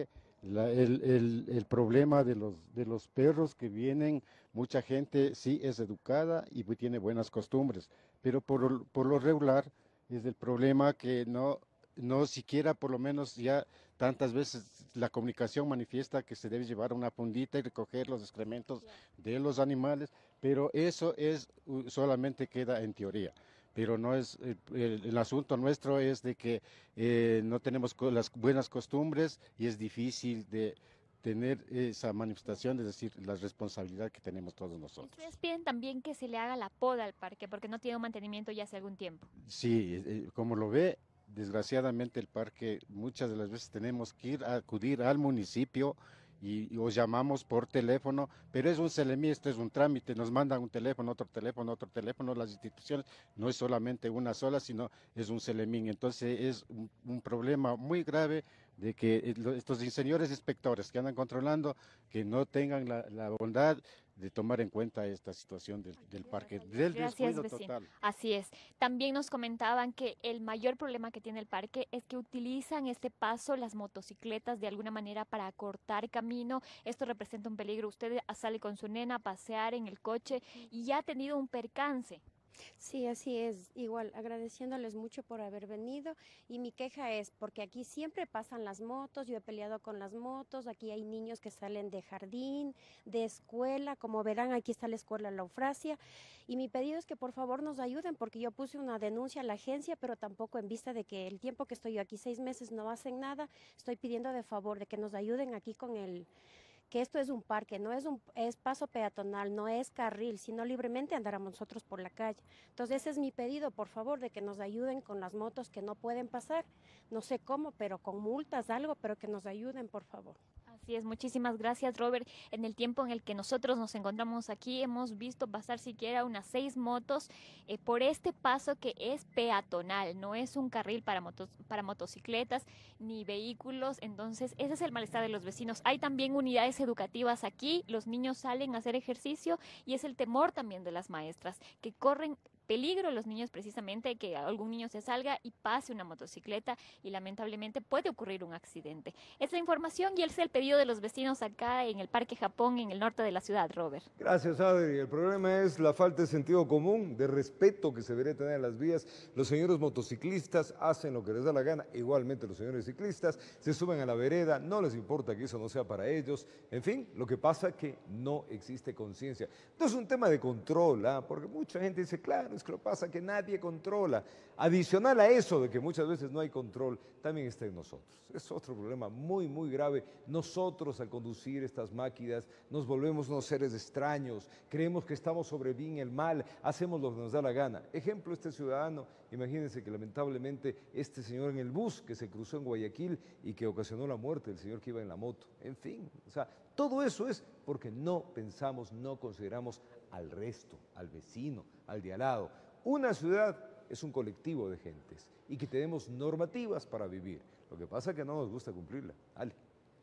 La, el, el, el problema de los, de los perros que vienen, mucha gente sí es educada y tiene buenas costumbres, pero por, por lo regular es el problema que no, no siquiera por lo menos ya tantas veces la comunicación manifiesta que se debe llevar una fundita y recoger los excrementos de los animales, pero eso es solamente queda en teoría. Pero no es el, el, el asunto nuestro es de que eh, no tenemos las buenas costumbres y es difícil de tener esa manifestación, es decir, la responsabilidad que tenemos todos nosotros. Ustedes piden también que se le haga la poda al parque porque no tiene un mantenimiento ya hace algún tiempo. Sí, eh, como lo ve, desgraciadamente el parque muchas de las veces tenemos que ir a acudir al municipio y, y os llamamos por teléfono, pero es un celemí, esto es un trámite, nos mandan un teléfono, otro teléfono, otro teléfono, las instituciones no es solamente una sola, sino es un celemín, entonces es un, un problema muy grave de que estos señores inspectores que andan controlando, que no tengan la, la bondad de tomar en cuenta esta situación del, del parque, del Gracias, descuido vecino. total. Así es. También nos comentaban que el mayor problema que tiene el parque es que utilizan este paso las motocicletas de alguna manera para acortar camino. Esto representa un peligro. Usted sale con su nena a pasear en el coche y ya ha tenido un percance. Sí, así es, igual agradeciéndoles mucho por haber venido y mi queja es porque aquí siempre pasan las motos, yo he peleado con las motos, aquí hay niños que salen de jardín, de escuela, como verán aquí está la escuela La Eufrasia y mi pedido es que por favor nos ayuden porque yo puse una denuncia a la agencia pero tampoco en vista de que el tiempo que estoy yo aquí, seis meses, no hacen nada, estoy pidiendo de favor de que nos ayuden aquí con el... que esto es un parque, no es un es paso peatonal, no es carril, sino libremente andáramos nosotros por la calle. Entonces ese es mi pedido, por favor, de que nos ayuden con las motos que no pueden pasar, no sé cómo, pero con multas, algo, pero que nos ayuden, por favor. Así es, muchísimas gracias, Robert. En el tiempo en el que nosotros nos encontramos aquí, hemos visto pasar siquiera unas seis motos eh, por este paso que es peatonal, no es un carril para, motos, para motocicletas ni vehículos, entonces ese es el malestar de los vecinos. Hay también unidades educativas aquí, los niños salen a hacer ejercicio y es el temor también de las maestras, que corren peligro los niños precisamente, que algún niño se salga y pase una motocicleta y lamentablemente puede ocurrir un accidente. Es la información y es el pedido de los vecinos acá en el Parque Japón, en el norte de la ciudad, Robert. Gracias, Adri. El problema es la falta de sentido común, de respeto que se debería tener en las vías. Los señores motociclistas hacen lo que les da la gana, igualmente los señores ciclistas se suben a la vereda, no les importa que eso no sea para ellos. En fin, lo que pasa es que no existe conciencia. No es un tema de control, ¿eh? Porque mucha gente dice, claro, es que lo pasa que nadie controla. Adicional a eso de que muchas veces no hay control, también está en nosotros. Es otro problema muy, muy grave. Nosotros al conducir estas máquinas nos volvemos unos seres extraños, creemos que estamos sobre el bien y el mal, hacemos lo que nos da la gana. Ejemplo, este ciudadano, imagínense que lamentablemente este señor en el bus que se cruzó en Guayaquil y que ocasionó la muerte del señor que iba en la moto. En fin, o sea, todo eso es porque no pensamos, no consideramos al resto, al vecino, al de al lado. Una ciudad es un colectivo de gentes y que tenemos normativas para vivir. Lo que pasa es que no nos gusta cumplirla. Ale.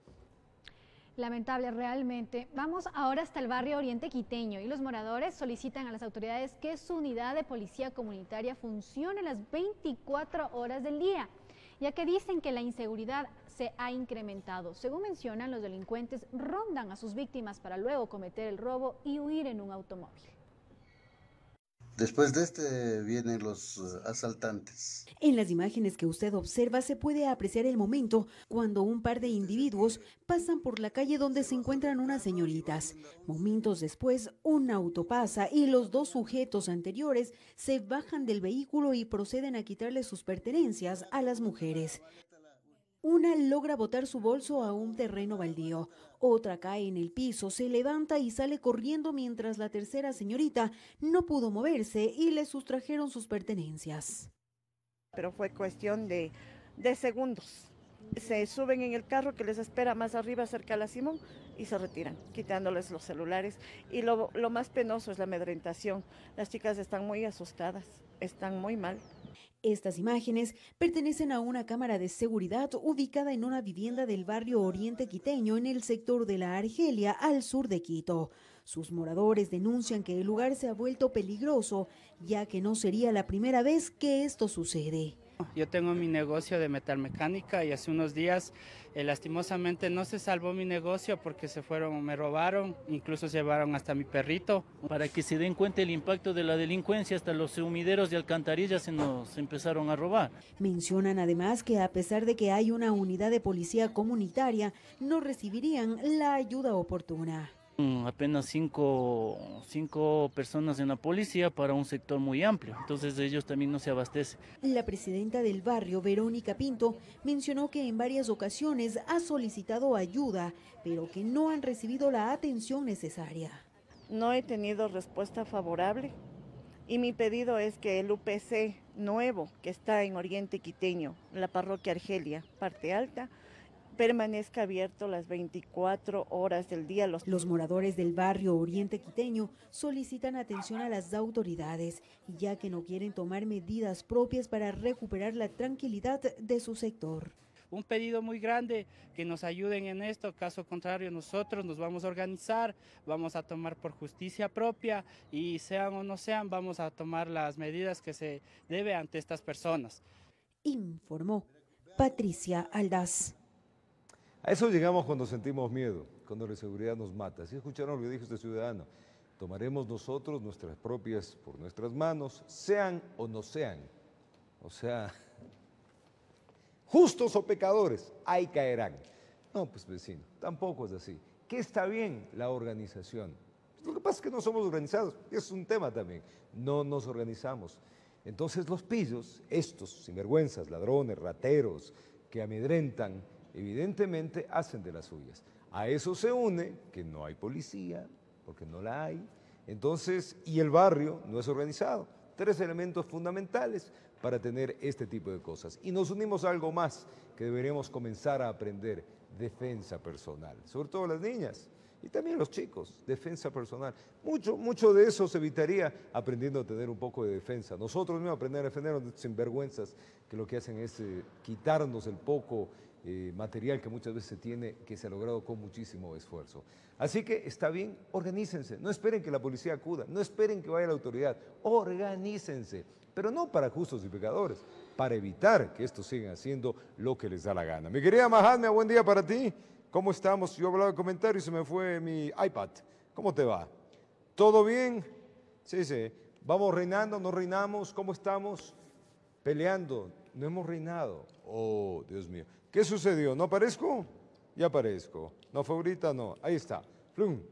Lamentable realmente. Vamos ahora hasta el barrio Oriente Quiteño y los moradores solicitan a las autoridades que su unidad de policía comunitaria funcione las veinticuatro horas del día, ya que dicen que la inseguridad se ha incrementado. Según mencionan, los delincuentes rondan a sus víctimas para luego cometer el robo y huir en un automóvil. Después de este vienen los asaltantes. En las imágenes que usted observa se puede apreciar el momento cuando un par de individuos pasan por la calle donde se encuentran unas señoritas. Momentos después, un auto pasa y los dos sujetos anteriores se bajan del vehículo y proceden a quitarle sus pertenencias a las mujeres. Una logra botar su bolso a un terreno baldío, otra cae en el piso, se levanta y sale corriendo mientras la tercera señorita no pudo moverse y le sustrajeron sus pertenencias. Pero fue cuestión de, de segundos. Se suben en el carro que les espera más arriba cerca a la Simón y se retiran, quitándoles los celulares. Y lo, lo más penoso es la amedrentación. Las chicas están muy asustadas, están muy mal. Estas imágenes pertenecen a una cámara de seguridad ubicada en una vivienda del barrio Oriente Quiteño en el sector de la Argelia, al sur de Quito. Sus moradores denuncian que el lugar se ha vuelto peligroso, ya que no sería la primera vez que esto sucede. Yo tengo mi negocio de metalmecánica y hace unos días eh, lastimosamente no se salvó mi negocio porque se fueron, me robaron, incluso se llevaron hasta mi perrito. Para que se den cuenta el impacto de la delincuencia, hasta los sumideros de alcantarillas se nos empezaron a robar. Mencionan además que a pesar de que hay una unidad de policía comunitaria, no recibirían la ayuda oportuna. Apenas cinco, cinco personas en la policía para un sector muy amplio, entonces ellos también no se abastecen. La presidenta del barrio, Verónica Pinto, mencionó que en varias ocasiones ha solicitado ayuda, pero que no han recibido la atención necesaria. No he tenido respuesta favorable y mi pedido es que el U P C nuevo que está en Oriente Quiteño, la parroquia Argelia, parte alta, permanezca abierto las veinticuatro horas del día. Los... Los moradores del barrio Oriente Quiteño solicitan atención a las autoridades, ya que no quieren tomar medidas propias para recuperar la tranquilidad de su sector. Un pedido muy grande, que nos ayuden en esto, caso contrario nosotros nos vamos a organizar, vamos a tomar por justicia propia y sean o no sean, vamos a tomar las medidas que se debe ante estas personas. Informó Patricia Aldaz. A eso llegamos cuando sentimos miedo, cuando la inseguridad nos mata. Si escucharon lo que dijo este ciudadano, tomaremos nosotros nuestras propias por nuestras manos, sean o no sean. O sea, justos o pecadores, ahí caerán. No, pues vecino, tampoco es así. ¿Qué está bien? La organización. Lo que pasa es que no somos organizados, y es un tema también. No nos organizamos. Entonces los pillos, estos sinvergüenzas, ladrones, rateros, que amedrentan, evidentemente hacen de las suyas. A eso se une que no hay policía, porque no la hay, entonces, y el barrio no es organizado. Tres elementos fundamentales para tener este tipo de cosas. Y nos unimos a algo más que deberíamos comenzar a aprender: defensa personal, sobre todo las niñas y también los chicos, defensa personal. Mucho, mucho de eso se evitaría aprendiendo a tener un poco de defensa. Nosotros mismos aprender a defendernos de sinvergüenzas que lo que hacen es eh, quitarnos el poco Eh, material que muchas veces se tiene, que se ha logrado con muchísimo esfuerzo. Así que está bien, organícense, no esperen que la policía acuda, no esperen que vaya la autoridad, organícense, pero no para justos y pecadores, para evitar que estos sigan haciendo lo que les da la gana. Mi querida Mahatma, buen día para ti. ¿Cómo estamos? Yo hablaba de comentarios y se me fue mi iPad. ¿Cómo te va? ¿Todo bien? Sí, sí. ¿Vamos reinando? ¿No reinamos? ¿Cómo estamos? Peleando. No hemos reinado. Oh, Dios mío. ¿Qué sucedió? ¿No aparezco? Ya aparezco. No, favorita, no. Ahí está. Plum.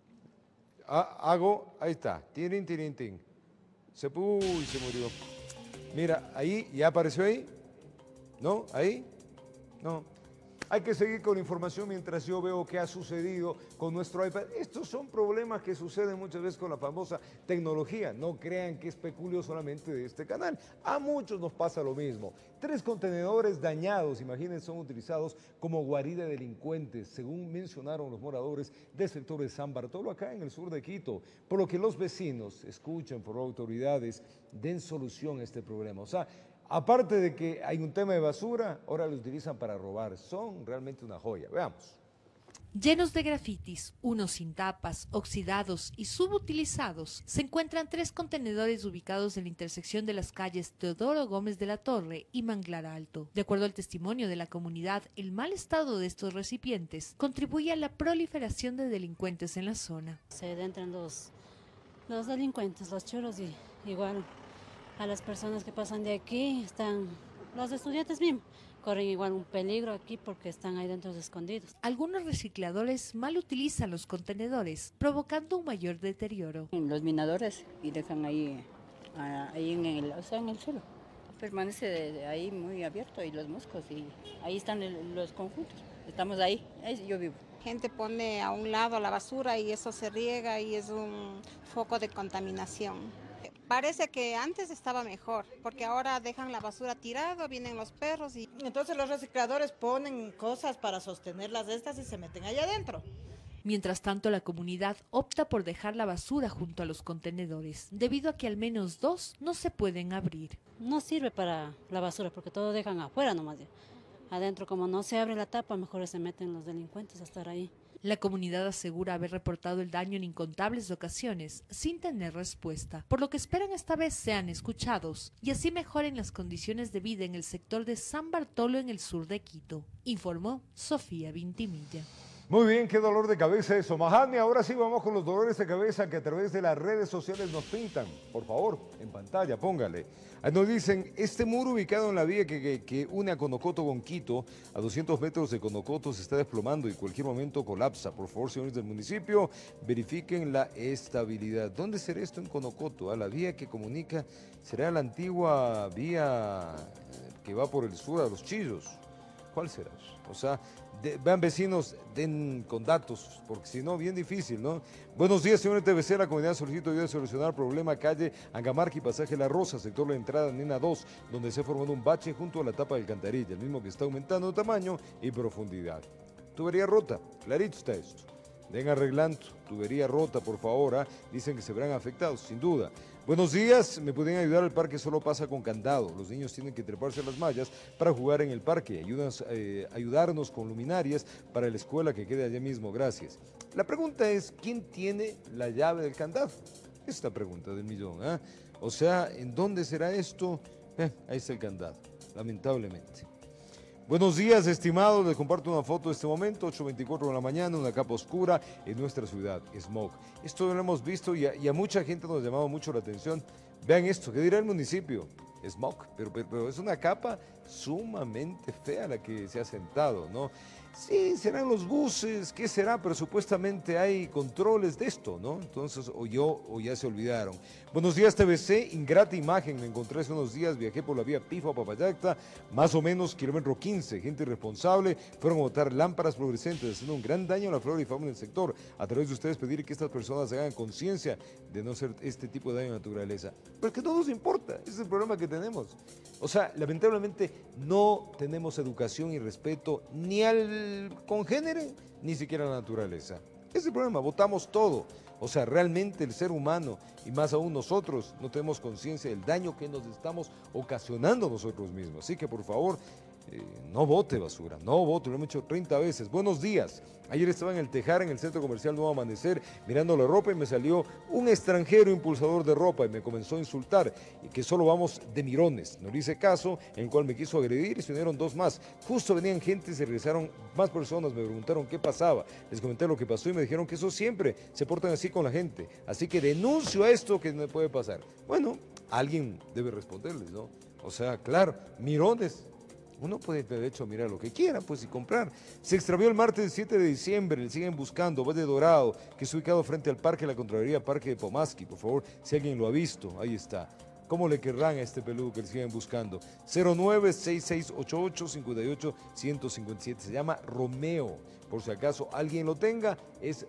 Hago, ahí está. Tirin, tirin, tin. Se, uy, se murió. Mira, ahí, ¿ya apareció ahí? ¿No? ¿Ahí? No. Hay que seguir con la información mientras yo veo qué ha sucedido con nuestro iPad. Estos son problemas que suceden muchas veces con la famosa tecnología. No crean que es peculio solamente de este canal. A muchos nos pasa lo mismo. Tres contenedores dañados, imagínense, son utilizados como guarida de delincuentes, según mencionaron los moradores del sector de San Bartolo, acá en el sur de Quito. Por lo que los vecinos, escuchen por las autoridades, den solución a este problema. O sea, aparte de que hay un tema de basura, ahora lo utilizan para robar. Son realmente una joya. Veamos. Llenos de grafitis, unos sin tapas, oxidados y subutilizados, se encuentran tres contenedores ubicados en la intersección de las calles Teodoro Gómez de la Torre y Manglar Alto. De acuerdo al testimonio de la comunidad, el mal estado de estos recipientes contribuye a la proliferación de delincuentes en la zona. Se adentran los, los delincuentes, los choros, y igual a las personas que pasan de aquí, están los estudiantes mismos, corren igual un peligro aquí porque están ahí dentro escondidos. Algunos recicladores mal utilizan los contenedores, provocando un mayor deterioro. Los minadores y dejan ahí, ahí en el, o sea, en el suelo. Permanece ahí muy abierto y los moscos, y ahí están el, los conjuntos. Estamos ahí, ahí yo vivo. Gente pone a un lado la basura y eso se riega y es un foco de contaminación. Parece que antes estaba mejor, porque ahora dejan la basura tirada, vienen los perros y... Entonces los recicladores ponen cosas para sostener las de estas y se meten allá adentro. Mientras tanto, la comunidad opta por dejar la basura junto a los contenedores, debido a que al menos dos no se pueden abrir. No sirve para la basura, porque todo dejan afuera nomás. Adentro, como no se abre la tapa, mejor se meten los delincuentes a estar ahí. La comunidad asegura haber reportado el daño en incontables ocasiones sin tener respuesta, por lo que esperan esta vez sean escuchados y así mejoren las condiciones de vida en el sector de San Bartolo en el sur de Quito, informó Sofía Vintimilla. Muy bien, qué dolor de cabeza eso. Mahani, ahora sí vamos con los dolores de cabeza que a través de las redes sociales nos pintan. Por favor, en pantalla, póngale. Ahí nos dicen, este muro ubicado en la vía que, que, que une a Conocoto con Quito, a doscientos metros de Conocoto, se está desplomando y en cualquier momento colapsa. Por favor, señores del municipio, verifiquen la estabilidad. ¿Dónde será esto en Conocoto? ¿A la vía que comunica? ¿Será la antigua vía que va por el sur a Los Chillos? ¿Cuál será? O sea, de, vean vecinos, den con datos, porque si no, bien difícil, ¿no? Buenos días, señor T V C, la comunidad solicita ayuda a solucionar el problema calle Angamarca y pasaje La Rosa, sector de la entrada Nena dos, donde se ha formado un bache junto a la tapa del alcantarilla, el mismo que está aumentando tamaño y profundidad. Tubería rota, clarito está esto. Den arreglando, tubería rota, por favor, ¿eh? Dicen que se verán afectados, sin duda. Buenos días, me pueden ayudar, el parque solo pasa con candado, los niños tienen que treparse a las mallas para jugar en el parque, ayudas, eh, ayudarnos con luminarias para la escuela que quede allá mismo, gracias. La pregunta es, ¿quién tiene la llave del candado? Esta pregunta del millón, ¿eh? O sea, ¿en dónde será esto? Eh, ahí está el candado, lamentablemente. Buenos días, estimados. Les comparto una foto de este momento, ocho veinticuatro de la mañana, una capa oscura en nuestra ciudad, smog. Esto lo hemos visto y a, y a mucha gente nos ha llamado mucho la atención. Vean esto, ¿qué dirá el municipio? Smog, pero, pero, pero es una capa sumamente fea la que se ha sentado, ¿no? Sí, serán los buses, ¿qué será? Pero supuestamente hay controles de esto, ¿no? Entonces, o yo, o ya se olvidaron. Buenos días, T V C, ingrata imagen, me encontré hace unos días, viajé por la vía Pifa, Papayacta, más o menos kilómetro quince, gente irresponsable, fueron a botar lámparas fluorescentes, haciendo un gran daño a la flora y fauna del sector. A través de ustedes pedir que estas personas hagan conciencia de no hacer este tipo de daño a la naturaleza. Pero que no nos importa, ese es el problema que tenemos. O sea, lamentablemente no tenemos educación y respeto ni al congénere, ni siquiera a la naturaleza. Ese es el problema, votamos todo. O sea, realmente el ser humano, y más aún nosotros, no tenemos conciencia del daño que nos estamos ocasionando nosotros mismos. Así que, por favor, eh, no bote basura, no bote, lo hemos hecho treinta veces. Buenos días. Ayer estaba en el Tejar, en el centro comercial Nuevo Amanecer, mirando la ropa y me salió un extranjero impulsador de ropa y me comenzó a insultar, y que solo vamos de mirones. No le hice caso, en el cual me quiso agredir y se unieron dos más. Justo venían gente y se regresaron más personas, me preguntaron qué pasaba. Les comenté lo que pasó y me dijeron que eso siempre se portan así con la gente. Así que denuncio a esto que me puede pasar. Bueno, alguien debe responderles, ¿no? O sea, claro, mirones. Uno puede de hecho mirar lo que quiera, pues, y comprar. Se extravió el martes siete de diciembre, le siguen buscando, Valle Dorado, que es ubicado frente al Parque de la Contraloría, Parque de Pomaski. Por favor, si alguien lo ha visto, ahí está. ¿Cómo le querrán a este peludo que le siguen buscando? cero nueve seis seis ocho ocho cinco ocho uno cero cinco siete, se llama Romeo. Por si acaso alguien lo tenga, es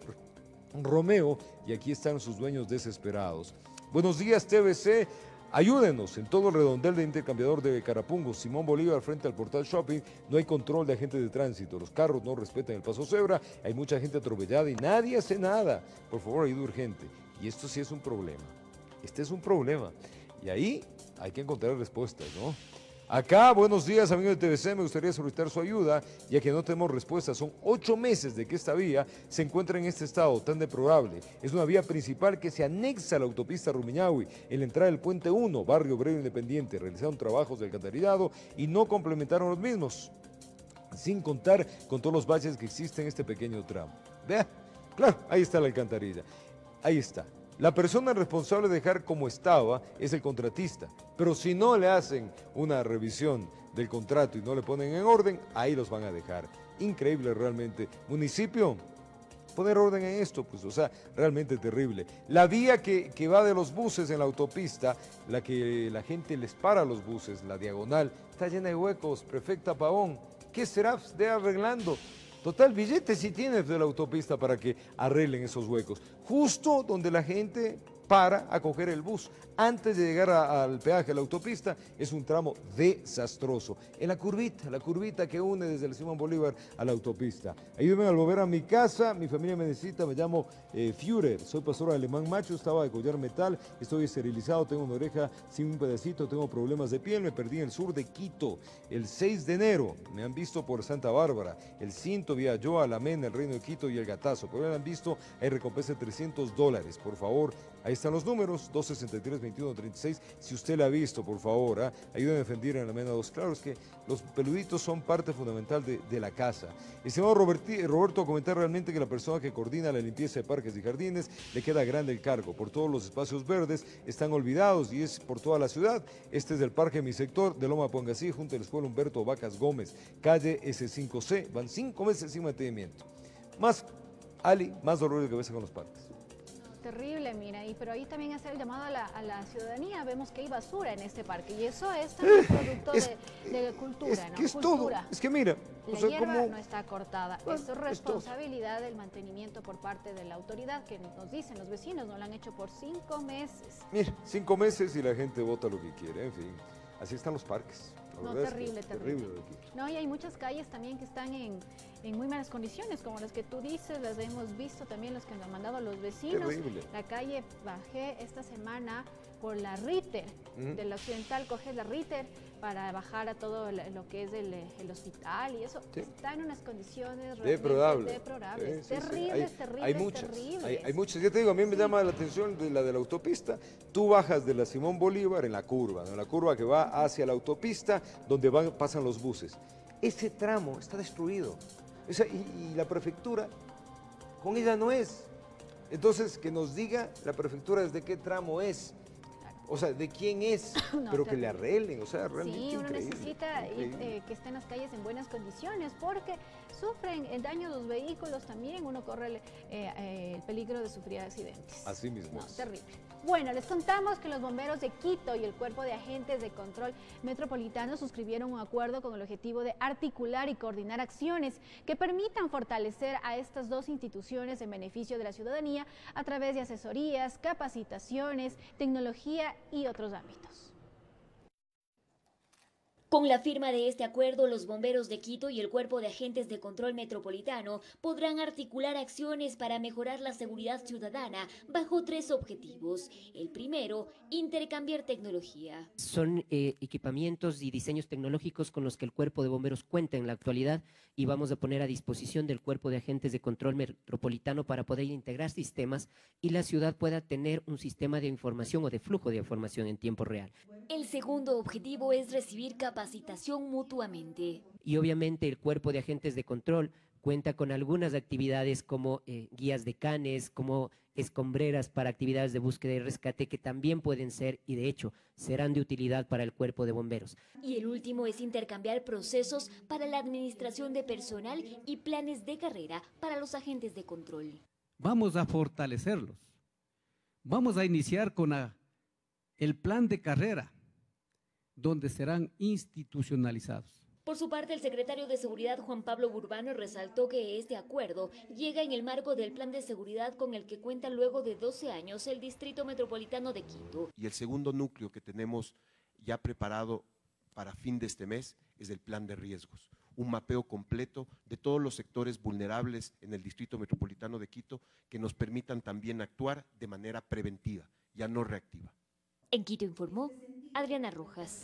Romeo, y aquí están sus dueños desesperados. Buenos días, T V C. Ayúdenos, en todo el redondel de intercambiador de Carapungo, Simón Bolívar, frente al Portal Shopping, no hay control de agentes de tránsito, los carros no respetan el paso cebra, hay mucha gente atropellada y nadie hace nada. Por favor, ayuda urgente. Y esto sí es un problema, este es un problema, y ahí hay que encontrar respuestas, ¿no? Acá, buenos días, amigos de T V C, me gustaría solicitar su ayuda, ya que no tenemos respuesta. Son ocho meses de que esta vía se encuentra en este estado tan deplorable. Es una vía principal que se anexa a la autopista Rumiñahui, en la entrada del Puente uno, Barrio Obrero Independiente. Realizaron trabajos de alcantarillado y no complementaron los mismos, sin contar con todos los baches que existen en este pequeño tramo. Vea, claro, ahí está la alcantarilla, ahí está. La persona responsable de dejar como estaba es el contratista, pero si no le hacen una revisión del contrato y no le ponen en orden, ahí los van a dejar. Increíble realmente. Municipio, poner orden en esto, pues, o sea, realmente terrible. La vía que, que va de los buses en la autopista, la que la gente les para a los buses, la diagonal, está llena de huecos, prefecta Pavón. ¿Qué será de arreglando? Total, billetes sí tienes de la autopista para que arreglen esos huecos. Justo donde la gente para a coger el bus. Antes de llegar a, al peaje, a la autopista, es un tramo desastroso. En la curvita, la curvita que une desde el Simón Bolívar a la autopista. Ayúdenme al volver a mi casa, mi familia me necesita, me llamo eh, Führer, soy pastor alemán macho, estaba de collar metal, estoy esterilizado, tengo una oreja sin un pedacito, tengo problemas de piel, me perdí en el sur de Quito. El seis de enero me han visto por Santa Bárbara, el cinto vía yo, Alamén, el Reino de Quito y el Gatazo, pero me han visto, hay recompensa de trescientos dólares, por favor. Ahí están los números, dos sesenta y tres, veintiuno, treinta y seis. Si usted la ha visto, por favor, ¿eh? Ayúdenme a defender en la Mena dos. Claro, es que los peluditos son parte fundamental de, de la casa. Estimado Roberti, Roberto, comentar realmente que la persona que coordina la limpieza de parques y jardines le queda grande el cargo. Por todos los espacios verdes están olvidados y es por toda la ciudad. Este es del Parque Mi Sector, de Loma Pongasí, junto a la Escuela Humberto Vacas Gómez, calle ese cinco ce. Van cinco meses sin mantenimiento. Más, Ali, más dolor de cabeza con los parques. Terrible, mira, y pero ahí también hacer el llamado a la, a la ciudadanía. Vemos que hay basura en este parque y eso es también producto es, de, de cultura, es, ¿no? Que es cultura. todo, es que mira, la o sea, hierba como... no está cortada, Bueno, es responsabilidad del mantenimiento por parte de la autoridad, que nos dicen los vecinos, no lo han hecho por cinco meses. Mira, cinco meses y la gente vota lo que quiere, en fin, así están los parques. No, terrible, terrible. terrible no, y hay muchas calles también que están en, en muy malas condiciones, como las que tú dices, las hemos visto también, los que nos han mandado los vecinos. Terrible. La calle, bajé esta semana por la Ritter, uh-huh. del occidental, coges la Ritter para bajar a todo lo que es el, el hospital y eso. Sí. Está en unas condiciones deplorables. deplorables. Sí, sí, terribles, sí. Hay, terribles, hay muchas, terribles. Hay, hay muchas. Ya te digo, a mí me sí. llama la atención de la de la autopista. Tú bajas de la Simón Bolívar en la curva, ¿no? En la curva que va hacia la autopista, donde van, pasan los buses. Ese tramo está destruido. Esa, y, y la prefectura, con ella no es. Entonces, que nos diga la prefectura desde qué tramo es. O sea, ¿de quién es? No, pero que le arreglen, o sea, realmente sí, uno increíble, necesita increíble. Eh, que estén las calles en buenas condiciones porque sufren el daño de los vehículos también, uno corre el, eh, eh, el peligro de sufrir accidentes. Así mismo no, es. Terrible. Bueno, les contamos que los bomberos de Quito y el Cuerpo de Agentes de Control Metropolitano suscribieron un acuerdo con el objetivo de articular y coordinar acciones que permitan fortalecer a estas dos instituciones en beneficio de la ciudadanía a través de asesorías, capacitaciones, tecnología y otros ámbitos. Con la firma de este acuerdo, los bomberos de Quito y el Cuerpo de Agentes de Control Metropolitano podrán articular acciones para mejorar la seguridad ciudadana bajo tres objetivos. El primero, intercambiar tecnología. Son eh, equipamientos y diseños tecnológicos con los que el Cuerpo de Bomberos cuenta en la actualidad y vamos a poner a disposición del Cuerpo de Agentes de Control Metropolitano para poder integrar sistemas y la ciudad pueda tener un sistema de información o de flujo de información en tiempo real. El segundo objetivo es recibir capacitación mutuamente. Y obviamente el Cuerpo de Agentes de Control cuenta con algunas actividades como eh, guías de canes, como escombreras para actividades de búsqueda y rescate que también pueden ser y de hecho serán de utilidad para el Cuerpo de Bomberos. Y el último es intercambiar procesos para la administración de personal y planes de carrera para los agentes de control. Vamos a fortalecerlos. Vamos a iniciar con la, el plan de carrera, donde serán institucionalizados. Por su parte, el secretario de Seguridad, Juan Pablo Burbano, resaltó que este acuerdo llega en el marco del plan de seguridad con el que cuenta luego de doce años el Distrito Metropolitano de Quito. Y el segundo núcleo que tenemos ya preparado para fin de este mes es el plan de riesgos, un mapeo completo de todos los sectores vulnerables en el Distrito Metropolitano de Quito que nos permitan también actuar de manera preventiva, ya no reactiva. En Quito informó Adriana Rojas.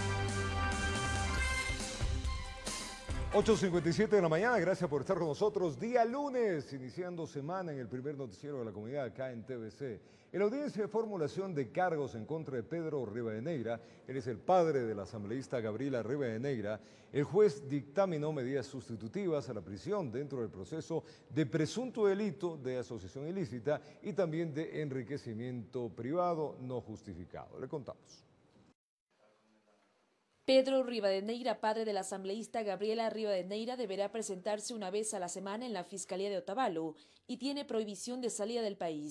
ocho cincuenta y siete de la mañana, gracias por estar con nosotros. Día lunes, iniciando semana en el primer noticiero de la comunidad acá en T V C. En la audiencia de formulación de cargos en contra de Pedro Rivadeneira, él es el padre de la asambleísta Gabriela Rivadeneira, el juez dictaminó medidas sustitutivas a la prisión dentro del proceso de presunto delito de asociación ilícita y también de enriquecimiento privado no justificado. Le contamos. Pedro Rivadeneira, padre de la asambleísta Gabriela Rivadeneira, deberá presentarse una vez a la semana en la Fiscalía de Otavalo y tiene prohibición de salida del país.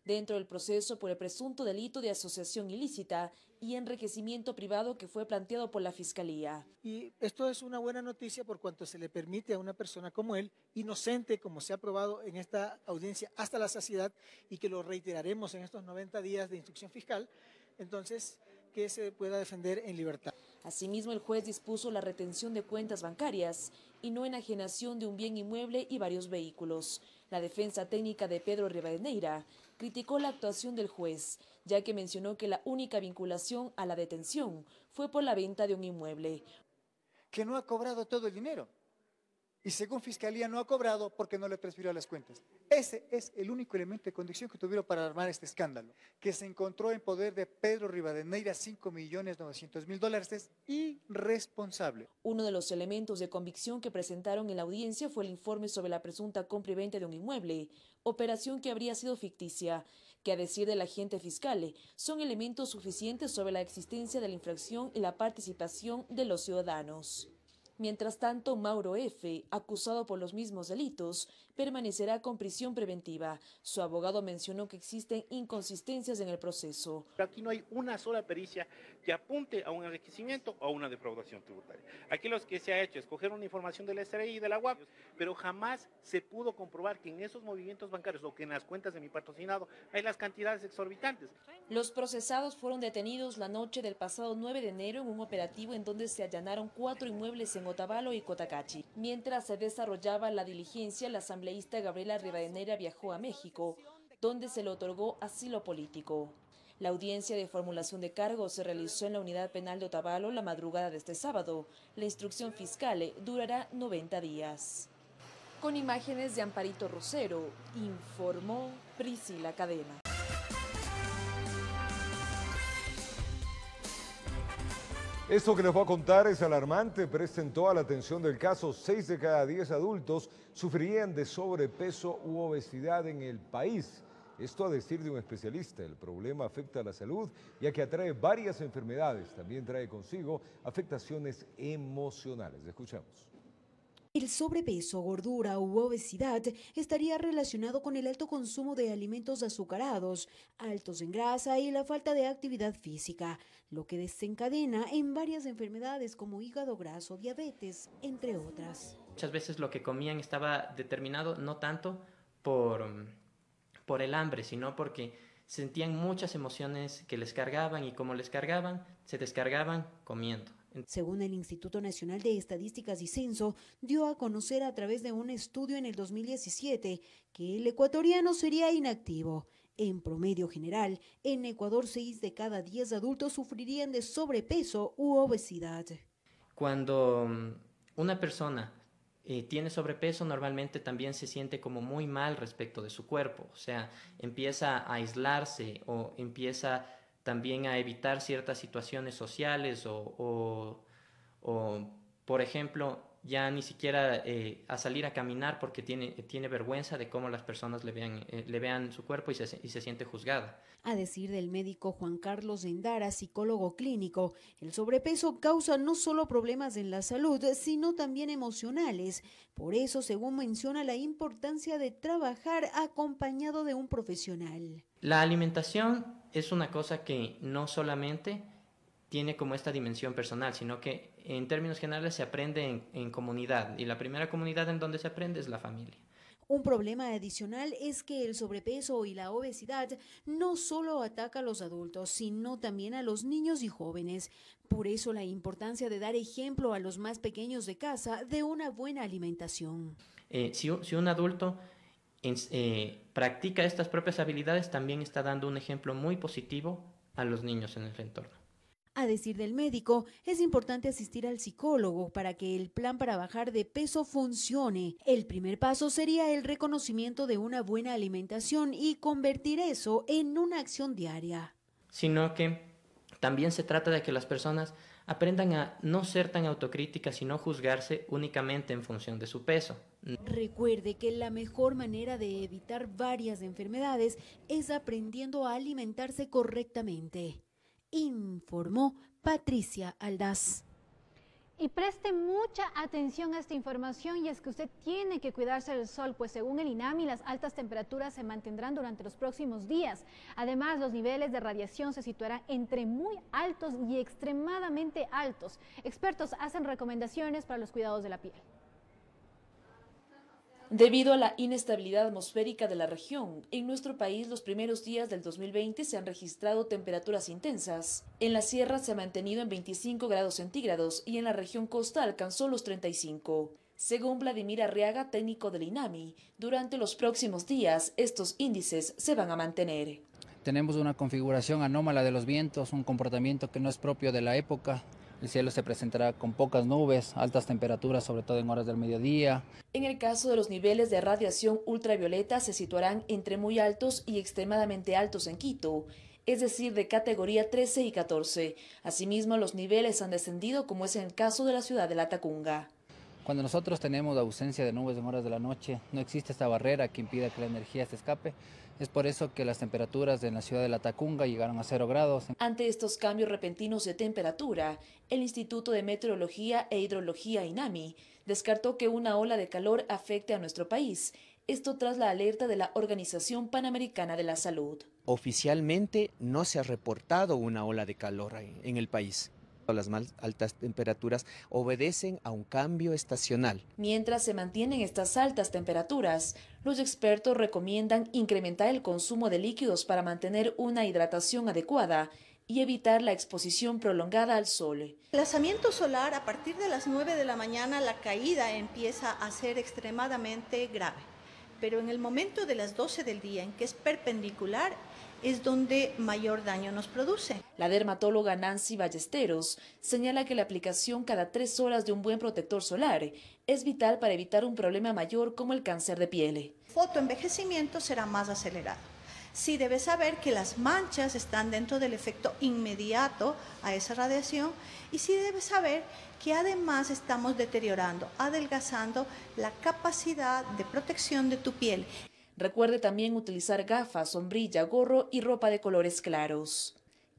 dentro del proceso por el presunto delito de asociación ilícita y enriquecimiento privado que fue planteado por la Fiscalía. Y esto es una buena noticia por cuanto se le permite a una persona como él, inocente, como se ha probado en esta audiencia hasta la saciedad, y que lo reiteraremos en estos noventa días de instrucción fiscal, entonces que se pueda defender en libertad. Asimismo, el juez dispuso la retención de cuentas bancarias y no enajenación de un bien inmueble y varios vehículos. La defensa técnica de Pedro Rivadeneira criticó la actuación del juez, ya que mencionó que la única vinculación a la detención fue por la venta de un inmueble. Que no ha cobrado todo el dinero. Y según Fiscalía no ha cobrado porque no le transfirió las cuentas. Ese es el único elemento de condición que tuvieron para armar este escándalo. Que se encontró en poder de Pedro Rivadeneira cinco millones novecientos mil dólares es irresponsable. Uno de los elementos de convicción que presentaron en la audiencia fue el informe sobre la presunta compra y venta de un inmueble, operación que habría sido ficticia, que a decir del agente fiscal son elementos suficientes sobre la existencia de la infracción y la participación de los ciudadanos. Mientras tanto, Mauro F., acusado por los mismos delitos, permanecerá con prisión preventiva. Su abogado mencionó que existen inconsistencias en el proceso. Aquí no hay una sola pericia que apunte a un enriquecimiento o a una defraudación tributaria. Aquí lo que se ha hecho es coger una información del S R I y de la U A P, pero jamás se pudo comprobar que en esos movimientos bancarios o que en las cuentas de mi patrocinado hay las cantidades exorbitantes. Los procesados fueron detenidos la noche del pasado nueve de enero en un operativo en donde se allanaron cuatro inmuebles en Otavalo y Cotacachi. Mientras se desarrollaba la diligencia, la asambleísta Gabriela Rivadeneira viajó a México, donde se le otorgó asilo político. La audiencia de formulación de cargos se realizó en la unidad penal de Otavalo la madrugada de este sábado. La instrucción fiscal durará noventa días. Con imágenes de Amparito Rosero, informó Priscila Cadena. Esto que les voy a contar es alarmante. Presten toda la atención del caso. Seis de cada diez adultos sufrirían de sobrepeso u obesidad en el país. Esto a decir de un especialista. El problema afecta a la salud, ya que atrae varias enfermedades. También trae consigo afectaciones emocionales. Escuchamos. El sobrepeso, gordura u obesidad estaría relacionado con el alto consumo de alimentos azucarados, altos en grasa y la falta de actividad física, lo que desencadena en varias enfermedades como hígado graso, diabetes, entre otras. Muchas veces lo que comían estaba determinado no tanto por, por el hambre, sino porque sentían muchas emociones que les cargaban y como les cargaban, se descargaban comiendo. Según el Instituto Nacional de Estadísticas y Censo, dio a conocer a través de un estudio en el dos mil diecisiete que el ecuatoriano sería inactivo. En promedio general, en Ecuador seis de cada diez adultos sufrirían de sobrepeso u obesidad. Cuando una persona eh, tiene sobrepeso, normalmente también se siente como muy mal respecto de su cuerpo. O sea, empieza a aislarse o empieza también a evitar ciertas situaciones sociales o, o, o por ejemplo, ya ni siquiera eh, a salir a caminar porque tiene, tiene vergüenza de cómo las personas le vean, eh, le vean su cuerpo y se, y se siente juzgada. A decir del médico Juan Carlos Endara, psicólogo clínico, el sobrepeso causa no solo problemas en la salud, sino también emocionales. Por eso, según menciona, la importancia de trabajar acompañado de un profesional. La alimentación es una cosa que no solamente tiene como esta dimensión personal, sino que en términos generales se aprende en, en comunidad, y la primera comunidad en donde se aprende es la familia. Un problema adicional es que el sobrepeso y la obesidad no solo ataca a los adultos, sino también a los niños y jóvenes. Por eso la importancia de dar ejemplo a los más pequeños de casa de una buena alimentación. Eh, si, si un adulto en, eh, practica estas propias habilidades, también está dando un ejemplo muy positivo a los niños en el entorno. A decir del médico, es importante asistir al psicólogo para que el plan para bajar de peso funcione. El primer paso sería el reconocimiento de una buena alimentación y convertir eso en una acción diaria. Sino que también se trata de que las personas aprendan a no ser tan autocríticas, sino juzgarse únicamente en función de su peso. Recuerde que la mejor manera de evitar varias enfermedades es aprendiendo a alimentarse correctamente. Informó Patricia Aldaz. Y preste mucha atención a esta información, y es que usted tiene que cuidarse del sol, pues según el INAMI las altas temperaturas se mantendrán durante los próximos días. Además, los niveles de radiación se situarán entre muy altos y extremadamente altos. Expertos hacen recomendaciones para los cuidados de la piel. Debido a la inestabilidad atmosférica de la región, en nuestro país los primeros días del dos mil veinte se han registrado temperaturas intensas. En la sierra se ha mantenido en veinticinco grados centígrados y en la región costa alcanzó los treinta y cinco. Según Vladimir Arriaga, técnico del INAMI, durante los próximos días estos índices se van a mantener. Tenemos una configuración anómala de los vientos, un comportamiento que no es propio de la época. El cielo se presentará con pocas nubes, altas temperaturas, sobre todo en horas del mediodía. En el caso de los niveles de radiación ultravioleta se situarán entre muy altos y extremadamente altos en Quito, es decir, de categoría trece y catorce. Asimismo, los niveles han descendido, como es en el caso de la ciudad de Latacunga. Cuando nosotros tenemos ausencia de nubes en horas de la noche, no existe esta barrera que impida que la energía se escape. Es por eso que las temperaturas en la ciudad de Latacunga llegaron a cero grados. Ante estos cambios repentinos de temperatura, el Instituto de Meteorología e Hidrología INAMI descartó que una ola de calor afecte a nuestro país. Esto tras la alerta de la Organización Panamericana de la Salud. Oficialmente no se ha reportado una ola de calor en el país. Las más altas temperaturas obedecen a un cambio estacional. Mientras se mantienen estas altas temperaturas, los expertos recomiendan incrementar el consumo de líquidos para mantener una hidratación adecuada y evitar la exposición prolongada al sol. El desplazamiento solar, a partir de las nueve de la mañana, la caída empieza a ser extremadamente grave. Pero en el momento de las doce del día, en que es perpendicular, es donde mayor daño nos produce. La dermatóloga Nancy Ballesteros señala que la aplicación cada tres horas de un buen protector solar es vital para evitar un problema mayor como el cáncer de piel. El fotoenvejecimiento será más acelerado. Sí debes saber que las manchas están dentro del efecto inmediato a esa radiación, y sí debes saber que además estamos deteriorando, adelgazando la capacidad de protección de tu piel. Recuerde también utilizar gafas, sombrilla, gorro y ropa de colores claros.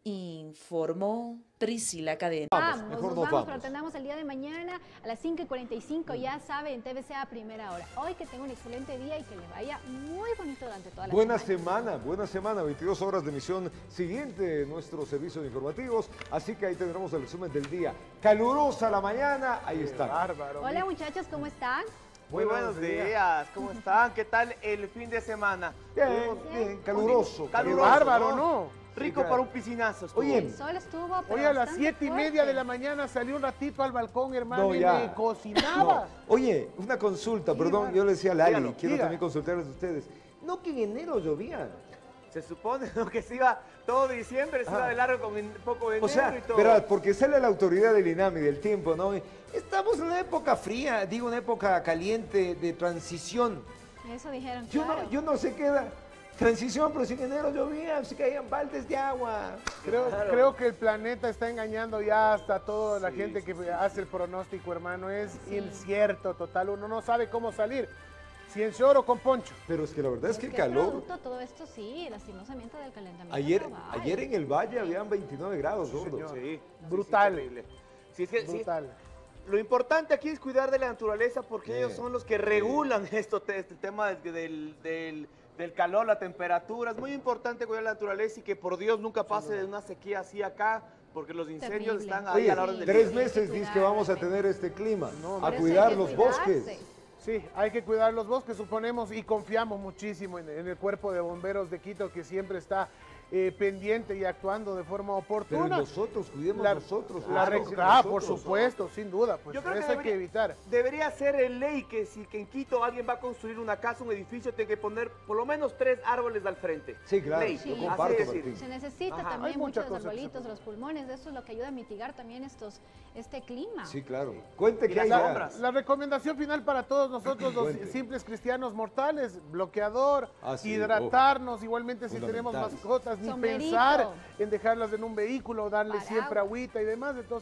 Informó Priscila Cadena. Vamos, mejor nos vamos, pero atendamos el día de mañana a las cinco y cuarenta y cinco, ya sabe, en T V C a primera hora. Hoy que tenga un excelente día y que le vaya muy bonito durante toda la buena semana. Buena semana, buena semana, veintidós horas de emisión siguiente de nuestros servicios informativos, así que ahí tendremos el resumen del día. Calurosa la mañana, ahí está. Bárbaro. Hola muchachos, ¿cómo están? Muy buenos días, ¿cómo están? ¿Qué tal el fin de semana? Bien, bien, caluroso. Caluroso, bárbaro, ¿no? Rico para un piscinazo. Oye, el sol estuvo, hoy a las siete y media de la mañana salí un ratito al balcón, hermano, no, y me cocinaba. No. Oye, una consulta, perdón, Dígalo. yo le decía a Lali, Dígalo, quiero diga. también consultarles a ustedes. ¿No que en enero llovía? Se supone ¿no? que se iba todo diciembre, se iba de largo con un poco de enero O sea, y todo. pero porque sale la autoridad del INAMI, del tiempo, ¿no? Estamos en una época fría, digo, una época caliente de transición. Eso dijeron, Yo, claro. no, yo no sé qué era transición, pero si en enero llovía, se caían baldes de agua. Creo, Claro. creo que el planeta está engañando ya hasta toda la gente que hace el pronóstico, hermano. Es Sí. incierto, total. Uno no sabe cómo salir. Si en short o con poncho. Pero es que la verdad es que el Es calor... producto todo esto, sí, lastimosamente del calentamiento Ayer, global. ayer en el valle habían veintinueve grados, gordo. Sí, brutal. Sí, es que, Brutal. Sí, lo importante aquí es cuidar de la naturaleza porque Sí. ellos son los que regulan esto, este tema del, del, del, del calor, la temperatura. Es muy importante cuidar la naturaleza y que por Dios nunca pase de una sequía así acá, porque los incendios Terrible. están ahí Oye, a la orden del tres día. meses dice que vamos a tener este clima, No, a por eso cuidar hay que los cuidarse. bosques. Sí, hay que cuidar los bosques, suponemos, y confiamos muchísimo en, en el Cuerpo de Bomberos de Quito, que siempre está eh, pendiente y actuando de forma oportuna. Pero nosotros, cuidemos La- nosotros. La claro, rec- sí, ah, por nosotros. supuesto, sin duda, pues Yo creo eso que hay que debería- evitar. Debería ser en ley que si que en Quito alguien va a construir una casa, un edificio, tiene que poner por lo menos tres árboles al frente. Sí, claro, Ley. yo Así comparto, es decir. Martín. Se necesita Ajá. también Hay mucho muchas de los cosas que se arbolitos, de los pulmones, eso es lo que ayuda a mitigar también estos, este clima. Sí, claro. Cuente Y que las hay ya. sombras. La recomendación final para todos nosotros, los Cuente. simples cristianos mortales, bloqueador, Ah, sí, hidratarnos, igualmente si tenemos Fundamental. mascotas, ni Sombrerito. pensar en dejarlas en un vehículo, darle Paraguas. siempre agüita y demás. Entonces,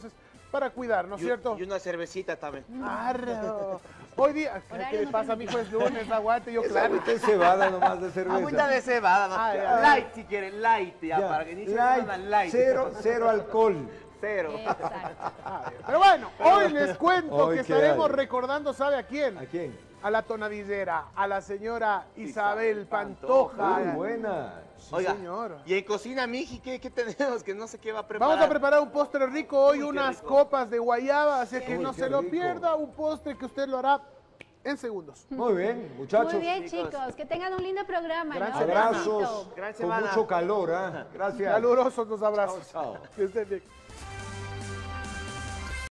para cuidar, ¿no es y, cierto? Y una cervecita también. Arro. Hoy día, ¿qué le pasa a mi hijo? Es lunes, aguante, yo Es claro. agüita de cebada nomás de cerveza. Agüita de cebada, no. Ah, ya, Light si quieren, light, ya, Ya, para que inicie light, una light. Cero, cero alcohol. Cero. Pero bueno, hoy les cuento Hoy que qué estaremos hay. recordando, ¿sabe a quién? ¿A quién? A la tonadillera, a la señora Isabel, Isabel Pantoja. Pantoja. Muy buena. Sí, Oiga, señor. y en cocina, Miji, ¿qué, ¿qué tenemos? Que no sé qué va a preparar. Vamos a preparar un postre rico hoy, Uy, qué unas rico. copas de guayaba, así que Uy, no qué se lo rico. pierda, un postre que usted lo hará en segundos. Muy bien, muchachos. Muy bien, chicos, que tengan un lindo programa. Gran ¿no? semana. Abrazos Gran con semana. mucho calor, ¿ah? Gracias. Calurosos los abrazos. Chao, chao. Que estén bien.